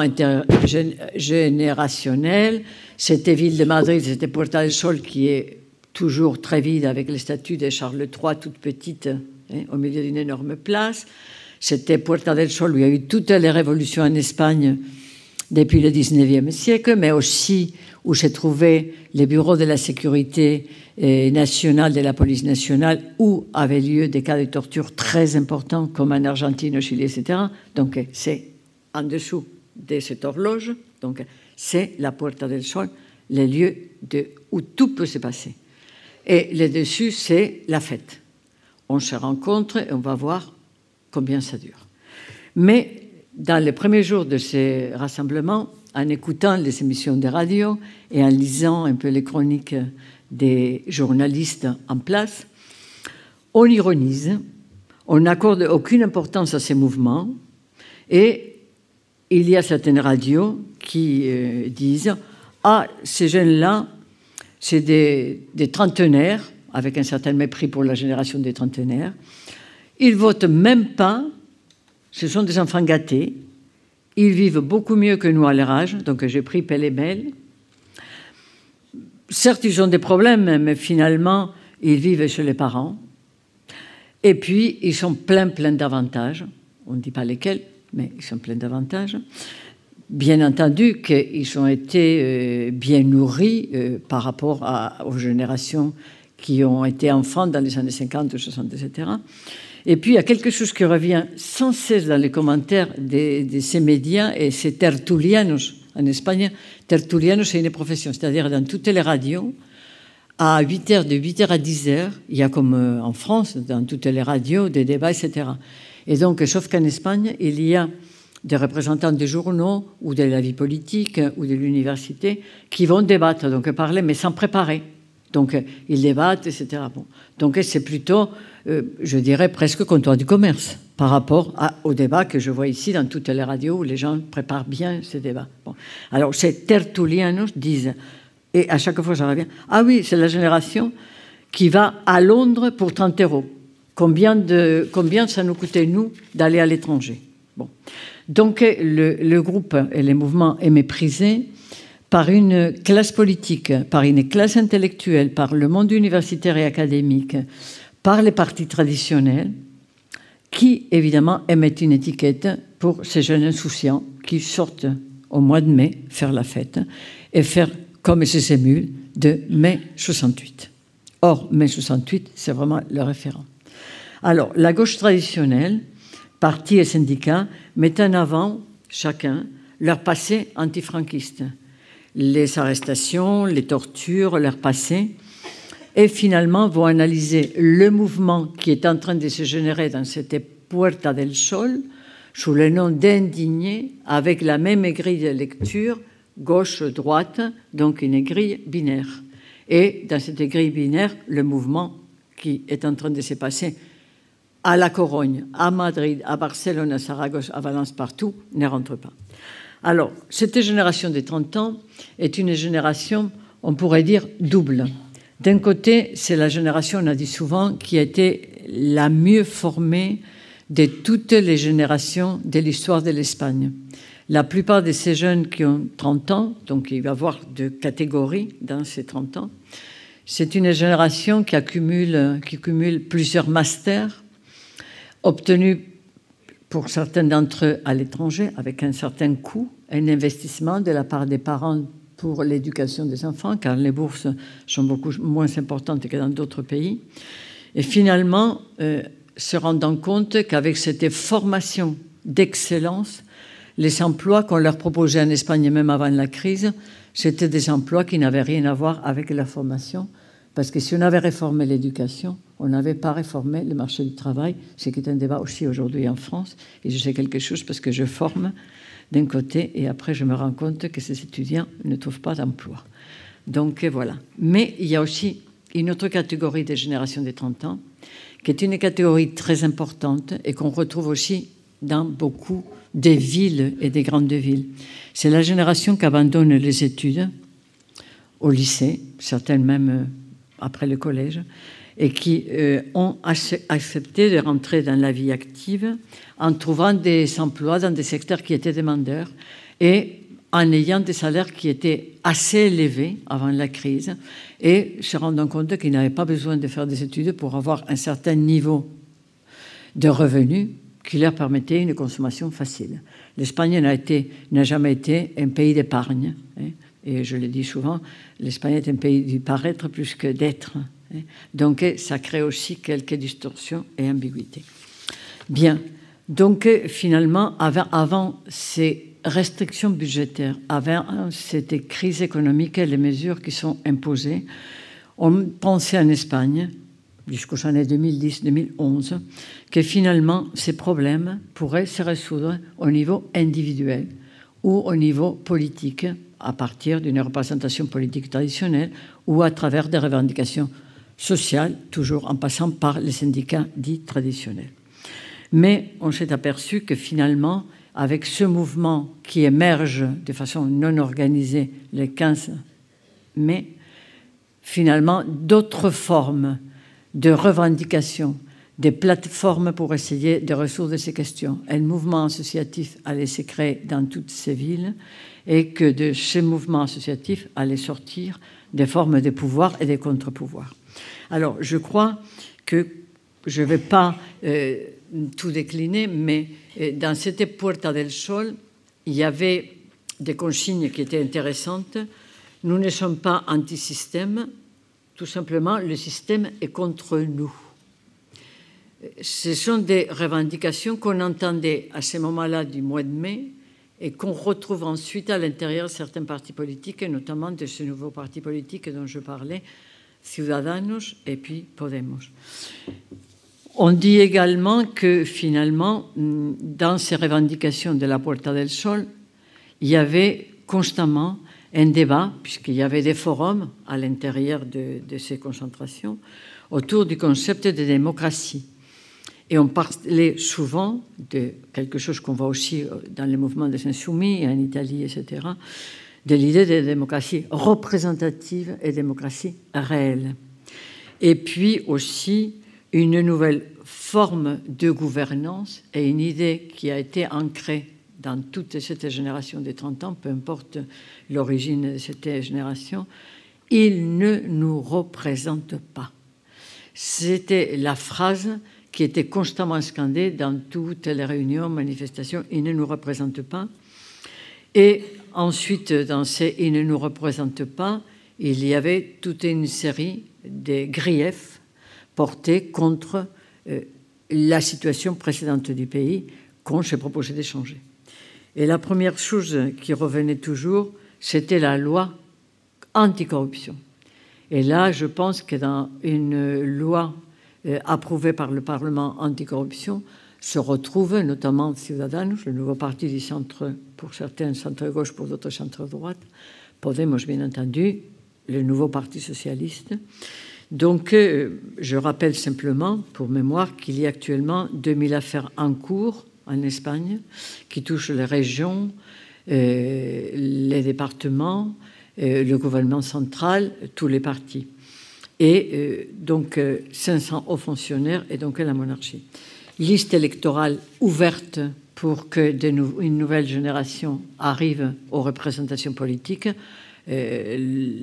intergénérationnel, cette ville de Madrid, cette Puerta del Sol qui est toujours très vide avec les statues de Charles trois, toute petite, hein, au milieu d'une énorme place. C'était Puerta del Sol où il y a eu toutes les révolutions en Espagne depuis le dix-neuvième siècle, mais aussi où se trouvaient les bureaux de la sécurité nationale, de la police nationale, où avaient lieu des cas de torture très importants, comme en Argentine, au Chili, et cetera. Donc, c'est en dessous de cette horloge. Donc, c'est la Puerta del Sol, le lieu de, où tout peut se passer. Et le dessus, c'est la fête. On se rencontre et on va voir combien ça dure. Mais dans les premiers jours de ces rassemblements, en écoutant les émissions de radio et en lisant un peu les chroniques des journalistes en place, on ironise, on n'accorde aucune importance à ces mouvements, et il y a certaines radios qui euh, disent « Ah, ces jeunes-là, c'est des, des trentenaires, avec un certain mépris pour la génération des trentenaires, ils votent même pas, ce sont des enfants gâtés, ils vivent beaucoup mieux que nous à leur âge, donc j'ai pris pêle-mêle. Certes, ils ont des problèmes, mais finalement, ils vivent chez les parents. Et puis, ils sont pleins, pleins d'avantages. On ne dit pas lesquels, mais ils sont pleins d'avantages. Bien entendu qu'ils ont été euh, bien nourris euh, par rapport à, aux générations qui ont été enfants dans les années cinquante, soixante, et cetera. Et puis, il y a quelque chose qui revient sans cesse dans les commentaires de, de ces médias, et c'est tertulianos en Espagne. Tertulianos, c'est une profession, c'est-à-dire dans toutes les radios, À huit heures, de huit heures à dix heures, il y a comme en France, dans toutes les radios, des débats, et cetera. Et donc, sauf qu'en Espagne, il y a des représentants des journaux ou de la vie politique ou de l'université qui vont débattre, donc parler, mais sans préparer. Donc, ils débattent, et cetera. Bon. Donc, c'est plutôt, euh, je dirais, presque comptoir du commerce par rapport à, au débat que je vois ici dans toutes les radios où les gens préparent bien ces débats. Bon. Alors, ces tertulianos disent, et à chaque fois, ça revient, ah oui, c'est la génération qui va à Londres pour trente euros. Combien, de, combien ça nous coûtait, nous, d'aller à l'étranger? Bon. Donc, le, le groupe et les mouvements est méprisé par une classe politique, par une classe intellectuelle, par le monde universitaire et académique, par les partis traditionnels, qui, évidemment, émettent une étiquette pour ces jeunes insouciants qui sortent au mois de mai faire la fête et faire comme ces émules de mai soixante-huit. Or, mai soixante-huit, c'est vraiment le référent. Alors, la gauche traditionnelle, partis et syndicats, mettent en avant, chacun, leur passé antifranquiste. Les arrestations, les tortures, leur passé, et finalement vont analyser le mouvement qui est en train de se générer dans cette Puerta del Sol, sous le nom d'indignés, avec la même grille de lecture, gauche-droite, donc une grille binaire. Et dans cette grille binaire, le mouvement qui est en train de se passer à La Corogne, à Madrid, à Barcelone, à Saragosse, à Valence, partout, ne rentre pas. Alors, cette génération des trente ans est une génération, on pourrait dire, double. D'un côté, c'est la génération, on a dit souvent, qui a été la mieux formée de toutes les générations de l'histoire de l'Espagne. La plupart de ces jeunes qui ont trente ans, donc il va y avoir deux catégories dans ces trente ans, c'est une génération qui accumule, qui cumule plusieurs masters obtenus pour certains d'entre eux à l'étranger, avec un certain coût, un investissement de la part des parents pour l'éducation des enfants, car les bourses sont beaucoup moins importantes que dans d'autres pays. Et finalement, euh, se rendant compte qu'avec cette formation d'excellence, les emplois qu'on leur proposait en Espagne, même avant la crise, c'était des emplois qui n'avaient rien à voir avec la formation, parce que si on avait réformé l'éducation, on n'avait pas réformé le marché du travail, ce qui est un débat aussi aujourd'hui en France, et je sais quelque chose parce que je forme d'un côté, et après je me rends compte que ces étudiants ne trouvent pas d'emploi. Donc voilà. Mais il y a aussi une autre catégorie des générations des trente ans, qui est une catégorie très importante et qu'on retrouve aussi dans beaucoup des villes et des grandes villes. C'est la génération qui abandonne les études au lycée, certaines même après le collège, et qui euh, ont accepté de rentrer dans la vie active en trouvant des emplois dans des secteurs qui étaient demandeurs et en ayant des salaires qui étaient assez élevés avant la crise et se rendant compte qu'ils n'avaient pas besoin de faire des études pour avoir un certain niveau de revenus qui leur permettait une consommation facile. L'Espagne n'a été, n'a jamais été un pays d'épargne. Hein, et je le dis souvent, l'Espagne est un pays du paraître plus que d'être. Hein, donc ça crée aussi quelques distorsions et ambiguïtés. Bien. Donc finalement, avant, avant ces restrictions budgétaires, avant cette crise économique et les mesures qui sont imposées, on pensait en Espagne, jusqu'aux années deux mille dix deux mille onze, que finalement ces problèmes pourraient se résoudre au niveau individuel ou au niveau politique, à partir d'une représentation politique traditionnelle ou à travers des revendications sociales, toujours en passant par les syndicats dits traditionnels. Mais on s'est aperçu que finalement, avec ce mouvement qui émerge de façon non organisée le quinze mai, finalement, d'autres formes de revendications, des plateformes pour essayer de résoudre ces questions. Un mouvement associatif allait se créer dans toutes ces villes et que de ces mouvements associatifs allaient sortir des formes de pouvoir et des contre-pouvoirs. Alors, je crois que je ne vais pas euh, tout décliner, mais euh, dans cette Puerta del Sol, il y avait des consignes qui étaient intéressantes. Nous ne sommes pas anti-système, tout simplement, le système est contre nous. Ce sont des revendications qu'on entendait à ce moment-là du mois de mai et qu'on retrouve ensuite à l'intérieur de certains partis politiques, et notamment de ce nouveau parti politique dont je parlais, Ciudadanos et puis Podemos. On dit également que finalement, dans ces revendications de la Puerta del Sol, il y avait constamment un débat, puisqu'il y avait des forums à l'intérieur de, de ces concentrations, autour du concept de démocratie. Et on parlait souvent de quelque chose qu'on voit aussi dans les mouvements des insoumis, en Italie, et cetera, de l'idée de démocratie représentative et démocratie réelle. Et puis aussi une nouvelle forme de gouvernance et une idée qui a été ancrée dans toute cette génération des trente ans, peu importe l'origine de cette génération, il ne nous représente pas. C'était la phrase qui était constamment scandée dans toutes les réunions, manifestations, il ne nous représente pas. Et ensuite, dans ces « il ne nous représente pas », il y avait toute une série de griefs portés contre euh, la situation précédente du pays qu'on s'est proposé de changer. Et la première chose qui revenait toujours, c'était la loi anticorruption. Et là, je pense que dans une loi euh, approuvée par le Parlement anticorruption, se retrouve notamment Ciudadanos, le nouveau parti du centre, pour certains centre-gauche, pour d'autres centre-droite, Podemos, bien entendu, le nouveau parti socialiste. Donc, euh, je rappelle simplement, pour mémoire, qu'il y a actuellement deux mille affaires en cours en Espagne qui touchent les régions, euh, les départements, euh, le gouvernement central, tous les partis. Et euh, donc, euh, cinq cents hauts fonctionnaires et donc la monarchie. Liste électorale ouverte pour que de nou une nouvelle génération arrive aux représentations politiques. Euh,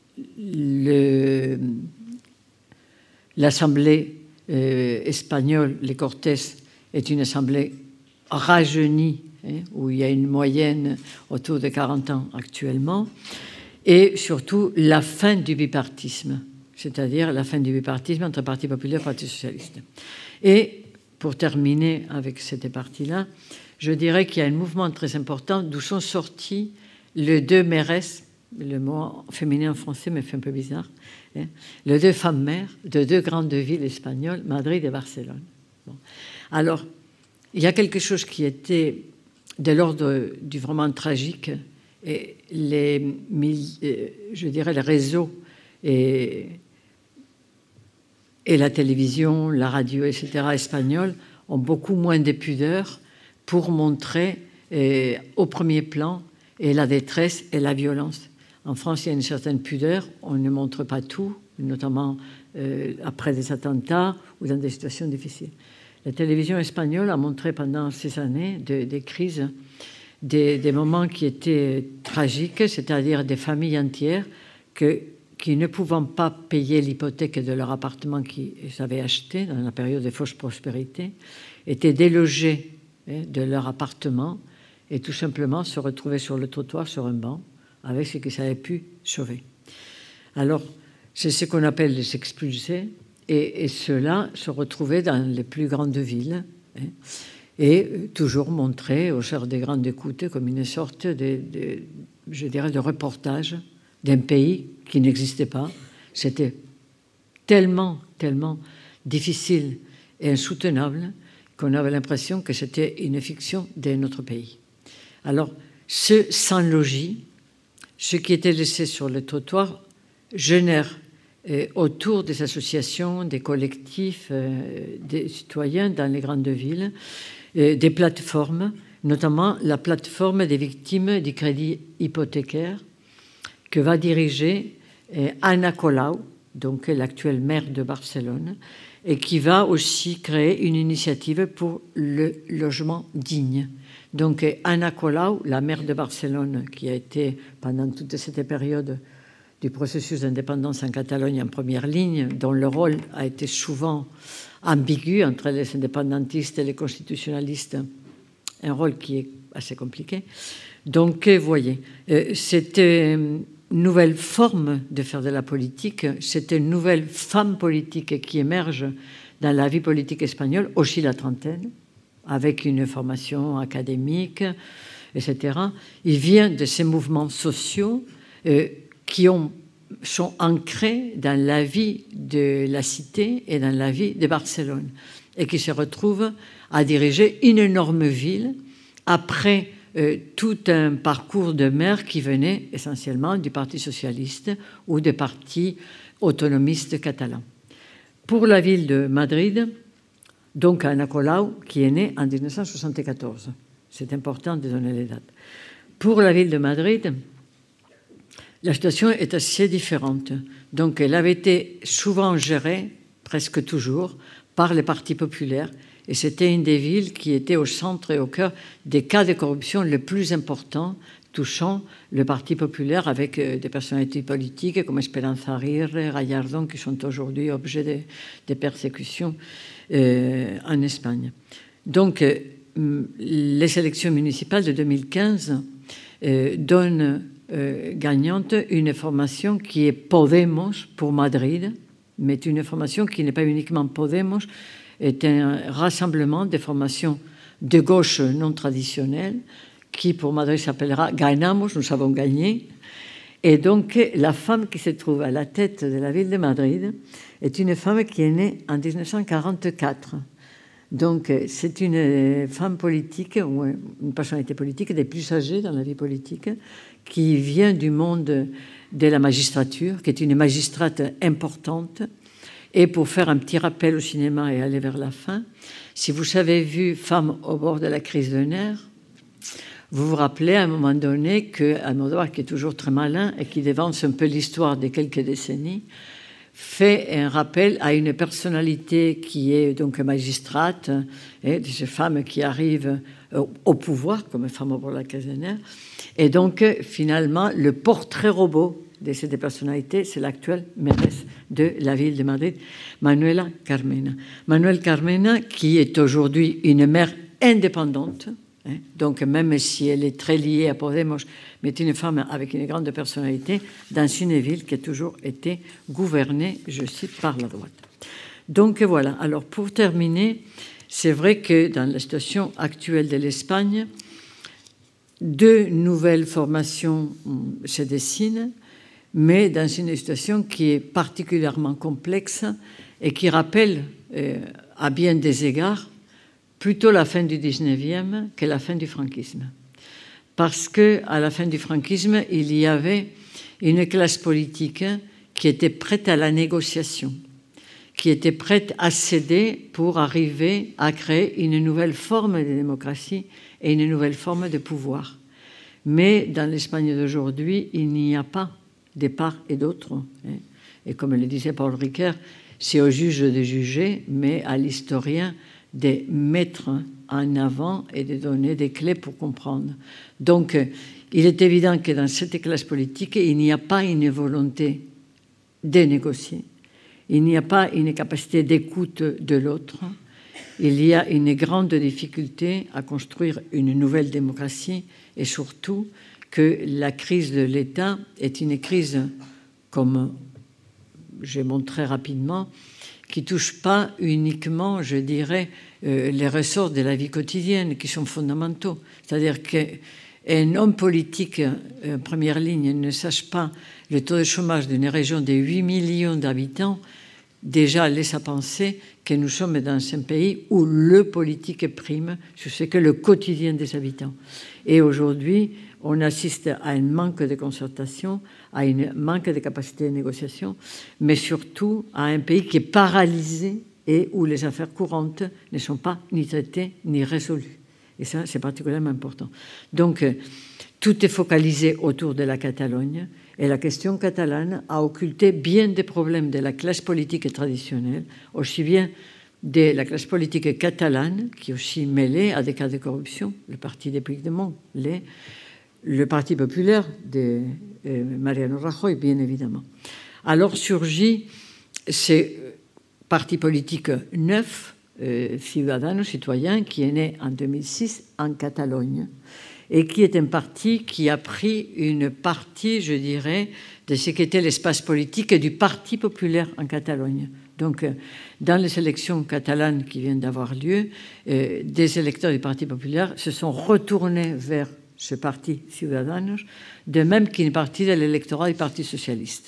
L'Assemblée euh, espagnole, les Cortes, est une assemblée rajeunie, hein, où il y a une moyenne autour de quarante ans actuellement, et surtout la fin du bipartisme, c'est-à-dire la fin du bipartisme entre Parti populaire et Parti socialiste. Et pour terminer avec cette partie-là, je dirais qu'il y a un mouvement très important d'où sont sortis les deux mairesses, le mot féminin en français me fait un peu bizarre, hein, les deux femmes mères de deux grandes villes espagnoles, Madrid et Barcelone. Bon. Alors, il y a quelque chose qui était de l'ordre du vraiment tragique, et les, je dirais, les réseaux et Et la télévision, la radio, et cetera, espagnols ont beaucoup moins de pudeur pour montrer eh, au premier plan et la détresse et la violence. En France, il y a une certaine pudeur. On ne montre pas tout, notamment euh, après des attentats ou dans des situations difficiles. La télévision espagnole a montré pendant ces années de, des crises, des, des moments qui étaient tragiques, c'est-à-dire des familles entières que qui ne pouvant pas payer l'hypothèque de leur appartement qu'ils avaient acheté dans la période de fausse prospérité, étaient délogés hein, de leur appartement et tout simplement se retrouvaient sur le trottoir, sur un banc, avec ce qu'ils avaient pu sauver. Alors, c'est ce qu'on appelle les expulsés, et, et ceux-là se retrouvaient dans les plus grandes villes, hein, et toujours montrés au chars des grandes écoutes comme une sorte de, de je dirais, de reportage d'un pays qui n'existait pas. C'était tellement, tellement difficile et insoutenable qu'on avait l'impression que c'était une fiction de notre pays. Alors, ce sans logis, ce qui était laissé sur le trottoir, génère euh, autour des associations, des collectifs, euh, des citoyens dans les grandes villes, euh, des plateformes, notamment la plateforme des victimes du crédit hypothécaire, que va diriger eh, Ana Colau, donc l'actuelle maire de Barcelone, et qui va aussi créer une initiative pour le logement digne. Donc eh, Ana Colau, la maire de Barcelone, qui a été pendant toute cette période du processus d'indépendance en Catalogne en première ligne, dont le rôle a été souvent ambigu entre les indépendantistes et les constitutionnalistes, un rôle qui est assez compliqué. Donc, vous voyez, euh, c'était une nouvelle forme de faire de la politique, c'était une nouvelle femme politique qui émerge dans la vie politique espagnole, aussi la trentaine, avec une formation académique, et cetera. Il vient de ces mouvements sociaux euh, qui ont sont ancrés dans la vie de la cité et dans la vie de Barcelone, et qui se retrouvent à diriger une énorme ville après euh, tout un parcours de maire qui venait essentiellement du Parti socialiste ou des partis autonomistes catalans. Pour la ville de Madrid, donc Ana Colau, qui est née en mille neuf cent soixante-quatorze. C'est important de donner les dates. Pour la ville de Madrid, la situation est assez différente. Donc, elle avait été souvent gérée, presque toujours, par les partis populaires. Et c'était une des villes qui était au centre et au cœur des cas de corruption les plus importants touchant le Parti populaire, avec des personnalités politiques comme Esperanza Aguirre, Gallardón, qui sont aujourd'hui objets de, de persécutions euh, en Espagne. Donc, euh, les élections municipales de deux mille quinze euh, donnent euh, gagnante une formation qui est Podemos pour Madrid, mais une formation qui n'est pas uniquement Podemos, est un rassemblement de formations de gauche non traditionnelles, qui pour Madrid s'appellera Ganamos, nous avons gagné. Et donc, la femme qui se trouve à la tête de la ville de Madrid est une femme qui est née en mille neuf cent quarante-quatre. Donc, c'est une femme politique, ou une personnalité politique des plus âgées dans la vie politique, qui vient du monde de la magistrature, qui est une magistrate importante. Et pour faire un petit rappel au cinéma et aller vers la fin, si vous avez vu Femme au bord de la crise de nerfs, vous vous rappelez à un moment donné qu'Almodóvar, qui est toujours très malin et qui dévance un peu l'histoire de quelques décennies, fait un rappel à une personnalité qui est donc magistrate, et de ces femmes qui arrivent au pouvoir, comme Femme au bord de la crise de nerfs. Et donc, finalement, le portrait robot de cette personnalité, c'est l'actuelle mairesse de la ville de Madrid, Manuela Carmena. Manuela Carmena, qui est aujourd'hui une maire indépendante, hein, donc même si elle est très liée à Podemos, mais est une femme avec une grande personnalité dans une ville qui a toujours été gouvernée, je cite, par la droite. Donc voilà, alors pour terminer, c'est vrai que dans la situation actuelle de l'Espagne, deux nouvelles formations se dessinent, mais dans une situation qui est particulièrement complexe et qui rappelle, euh, à bien des égards, plutôt la fin du dix-neuvième que la fin du franquisme. Parce qu'à la fin du franquisme, il y avait une classe politique qui était prête à la négociation, qui était prête à céder pour arriver à créer une nouvelle forme de démocratie et une nouvelle forme de pouvoir. Mais dans l'Espagne d'aujourd'hui, il n'y a pas des parts et d'autres. Et comme le disait Paul Ricoeur, c'est au juge de juger, mais à l'historien de mettre en avant et de donner des clés pour comprendre. Donc, il est évident que dans cette classe politique, il n'y a pas une volonté de négocier, il n'y a pas une capacité d'écoute de l'autre, il y a une grande difficulté à construire une nouvelle démocratie et surtout que la crise de l'État est une crise, comme j'ai montré rapidement, qui ne touche pas uniquement, je dirais, euh, les ressorts de la vie quotidienne qui sont fondamentaux. C'est-à-dire qu'un homme politique en première ligne ne sache pas le taux de chômage d'une région de huit millions d'habitants, déjà laisse à penser que nous sommes dans un pays où le politique prime sur ce que le quotidien des habitants. Et aujourd'hui, on assiste à un manque de concertation, à un manque de capacité de négociation, mais surtout à un pays qui est paralysé et où les affaires courantes ne sont pas ni traitées ni résolues. Et ça, c'est particulièrement important. Donc, tout est focalisé autour de la Catalogne, et la question catalane a occulté bien des problèmes de la classe politique traditionnelle, aussi bien de la classe politique catalane, qui est aussi mêlée à des cas de corruption, le parti de Puigdemont, les le Parti populaire de euh, Mariano Rajoy, bien évidemment. Alors surgit ce parti politique neuf, euh, Ciudadanos, citoyens, qui est né en deux mille six en Catalogne et qui est un parti qui a pris une partie, je dirais, de ce qu'était l'espace politique du Parti populaire en Catalogne. Donc, dans les élections catalanes qui viennent d'avoir lieu, euh, des électeurs du Parti populaire se sont retournés vers ce parti Ciudadanos, de même qu'une partie de l'électorat du Parti socialiste.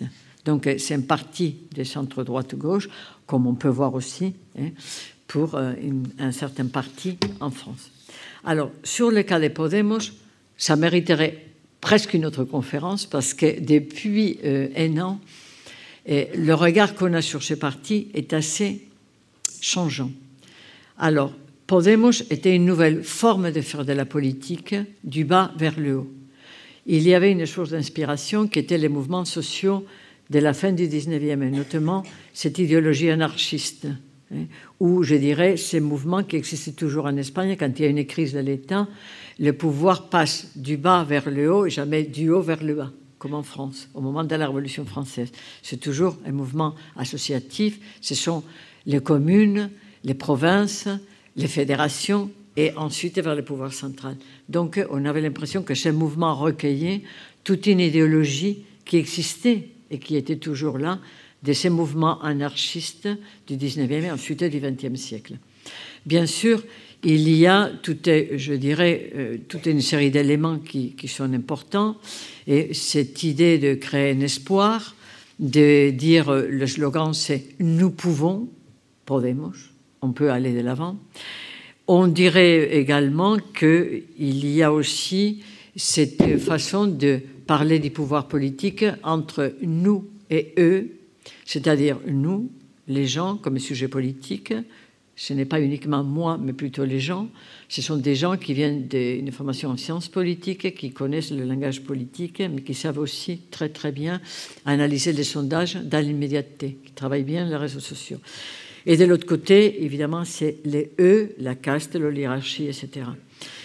Donc c'est un parti de centre droite-gauche, comme on peut voir aussi hein, pour euh, une, un certain parti en France. Alors, sur le cas de Podemos, ça mériterait presque une autre conférence parce que depuis euh, un an, et le regard qu'on a sur ce parti est assez changeant. Alors, Podemos était une nouvelle forme de faire de la politique du bas vers le haut. Il y avait une source d'inspiration qui était les mouvements sociaux de la fin du dix-neuvième, et notamment cette idéologie anarchiste, hein, où, je dirais, ces mouvements qui existent toujours en Espagne, quand il y a une crise de l'État, le pouvoir passe du bas vers le haut et jamais du haut vers le bas, comme en France, au moment de la Révolution française. C'est toujours un mouvement associatif, ce sont les communes, les provinces, les fédérations, et ensuite vers le pouvoir central. Donc on avait l'impression que ce mouvement recueillait toute une idéologie qui existait et qui était toujours là, de ces mouvements anarchistes du dix-neuvième et ensuite du vingtième siècle. Bien sûr, il y a, toute, je dirais, euh, toute une série d'éléments qui, qui sont importants, et cette idée de créer un espoir, de dire, le slogan c'est « Nous pouvons », Podemos, on peut aller de l'avant. On dirait également qu'il y a aussi cette façon de parler du pouvoir politique entre nous et eux, c'est-à-dire nous, les gens, comme sujet politique. Ce n'est pas uniquement moi, mais plutôt les gens. Ce sont des gens qui viennent d'une formation en sciences politiques, qui connaissent le langage politique, mais qui savent aussi très très bien analyser les sondages dans l'immédiateté, qui travaillent bien les réseaux sociaux. Et de l'autre côté, évidemment, c'est les eux, la caste, l'oligarchie, et cetera.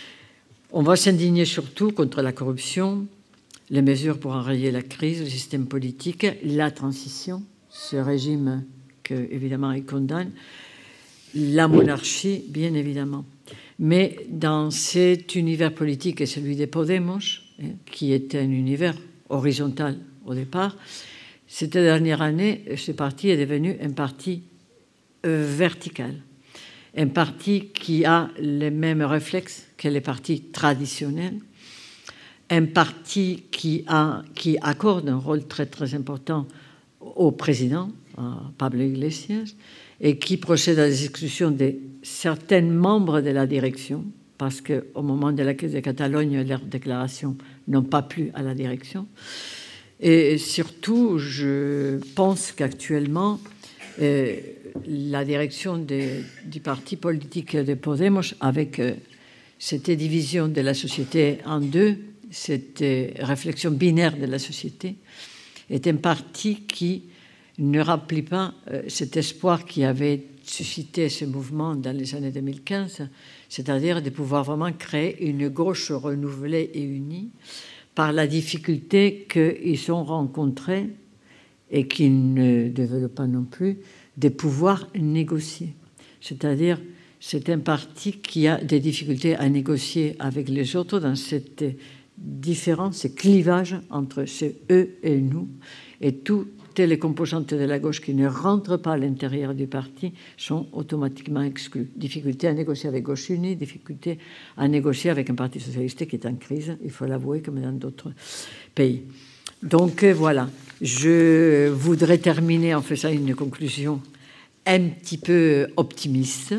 On va s'indigner surtout contre la corruption, les mesures pour enrayer la crise, le système politique, la transition, ce régime que, évidemment, ils condamnent, la monarchie, bien évidemment. Mais dans cet univers politique et celui des Podemos, hein, qui était un univers horizontal au départ, cette dernière année, ce parti est devenu un parti euh, vertical. Un parti qui a les mêmes réflexes que les partis traditionnels, un parti qui, a, qui accorde un rôle très très important au président, à Pablo Iglesias, et qui procède à des exclusions de certains membres de la direction, parce qu'au moment de la crise de Catalogne, leurs déclarations n'ont pas plu à la direction. Et surtout, je pense qu'actuellement, euh, la direction de, du parti politique de Podemos, avec euh, cette division de la société en deux, cette euh, réflexion binaire de la société, est un parti qui ne remplit pas euh, cet espoir qui avait suscité ce mouvement dans les années deux mille quinze, c'est-à-dire de pouvoir vraiment créer une gauche renouvelée et unie par la difficulté qu'ils ont rencontrée et qu'ils ne développent pas non plus, de pouvoir négocier. C'est-à-dire, c'est un parti qui a des difficultés à négocier avec les autres dans cette différence, ce clivage entre ce eux et nous, et toutes les composantes de la gauche qui ne rentrent pas à l'intérieur du parti sont automatiquement exclues. Difficulté à négocier avec Gauche Unie, difficulté à négocier avec un parti socialiste qui est en crise, il faut l'avouer, comme dans d'autres pays. Donc voilà, je voudrais terminer en faisant une conclusion un petit peu optimiste,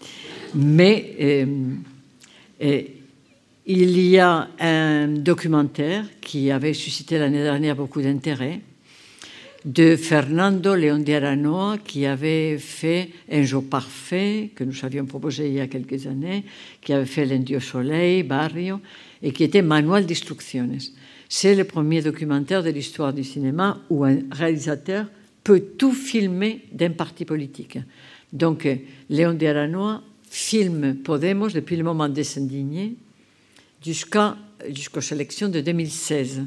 mais euh, euh, il y a un documentaire qui avait suscité l'année dernière beaucoup d'intérêt, de Fernando León de Aranoa, qui avait fait Un jour parfait, que nous avions proposé il y a quelques années, qui avait fait L'Indio Soleil, Barrio, et qui était Manual d'Instrucciones. C'est le premier documentaire de l'histoire du cinéma où un réalisateur peut tout filmer d'un parti politique. Donc, León de Aranoa filme Podemos depuis le moment de s'indigner jusqu'à, jusqu'aux élections de deux mille seize,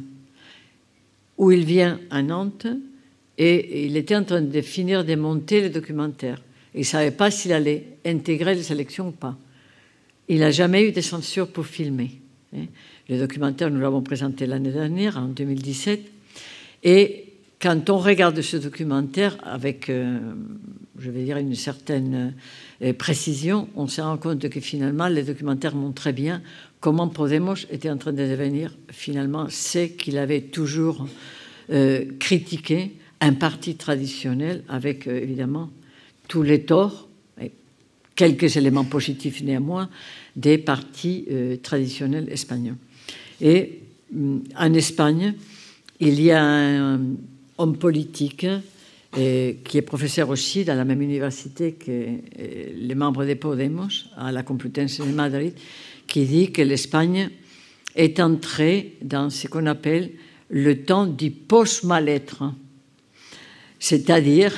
où il vient à Nantes et il était en train de finir de monter le documentaire. Il ne savait pas s'il allait intégrer les élections ou pas. Il n'a jamais eu de censure pour filmer. Le documentaire, nous l'avons présenté l'année dernière, en deux mille dix-sept. Et quand on regarde ce documentaire avec, euh, je vais dire, une certaine euh, précision, on se rend compte que finalement, le documentaire montre très bien comment Podemos était en train de devenir finalement ce qu'il avait toujours euh, critiqué, un parti traditionnel avec, euh, évidemment, tous les torts, et quelques éléments positifs néanmoins, des partis euh, traditionnels espagnols. Et euh, en Espagne, il y a un homme politique et, qui est professeur aussi dans la même université que euh, les membres de Podemos, à la Complutense de Madrid, qui dit que l'Espagne est entrée dans ce qu'on appelle le temps du post-mal-être, c'est-à-dire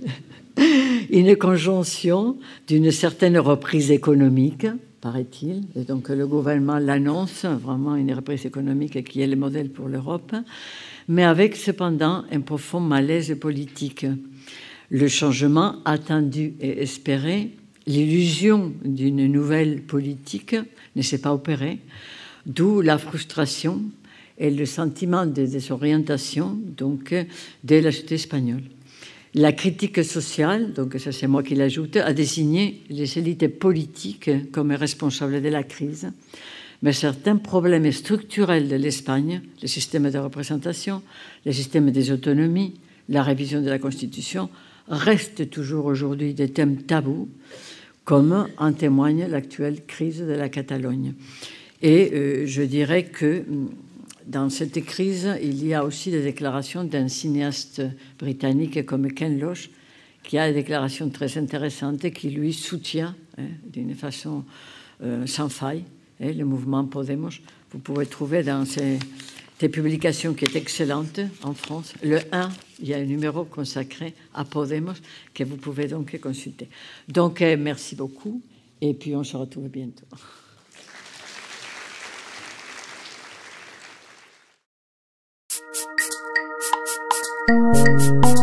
une conjonction d'une certaine reprise économique, paraît-il, et donc le gouvernement l'annonce, vraiment une reprise économique qui est le modèle pour l'Europe, mais avec cependant un profond malaise politique. Le changement attendu et espéré, l'illusion d'une nouvelle politique ne s'est pas opérée, d'où la frustration et le sentiment de désorientation donc, de la société espagnole. La critique sociale, donc ça c'est moi qui l'ajoute, a désigné les élites politiques comme responsables de la crise, mais certains problèmes structurels de l'Espagne, le système de représentation, le système des autonomies, la révision de la Constitution, restent toujours aujourd'hui des thèmes tabous, comme en témoigne l'actuelle crise de la Catalogne. Et euh, je dirais que dans cette crise, il y a aussi des déclarations d'un cinéaste britannique comme Ken Loach, qui a des déclarations très intéressantes et qui lui soutient hein, d'une façon euh, sans faille hein, le mouvement Podemos. Vous pouvez trouver dans ces, ces publications qui est excellente en France. Le un, il y a un numéro consacré à Podemos que vous pouvez donc consulter. Donc, euh, merci beaucoup et puis on se retrouve bientôt. Thank you.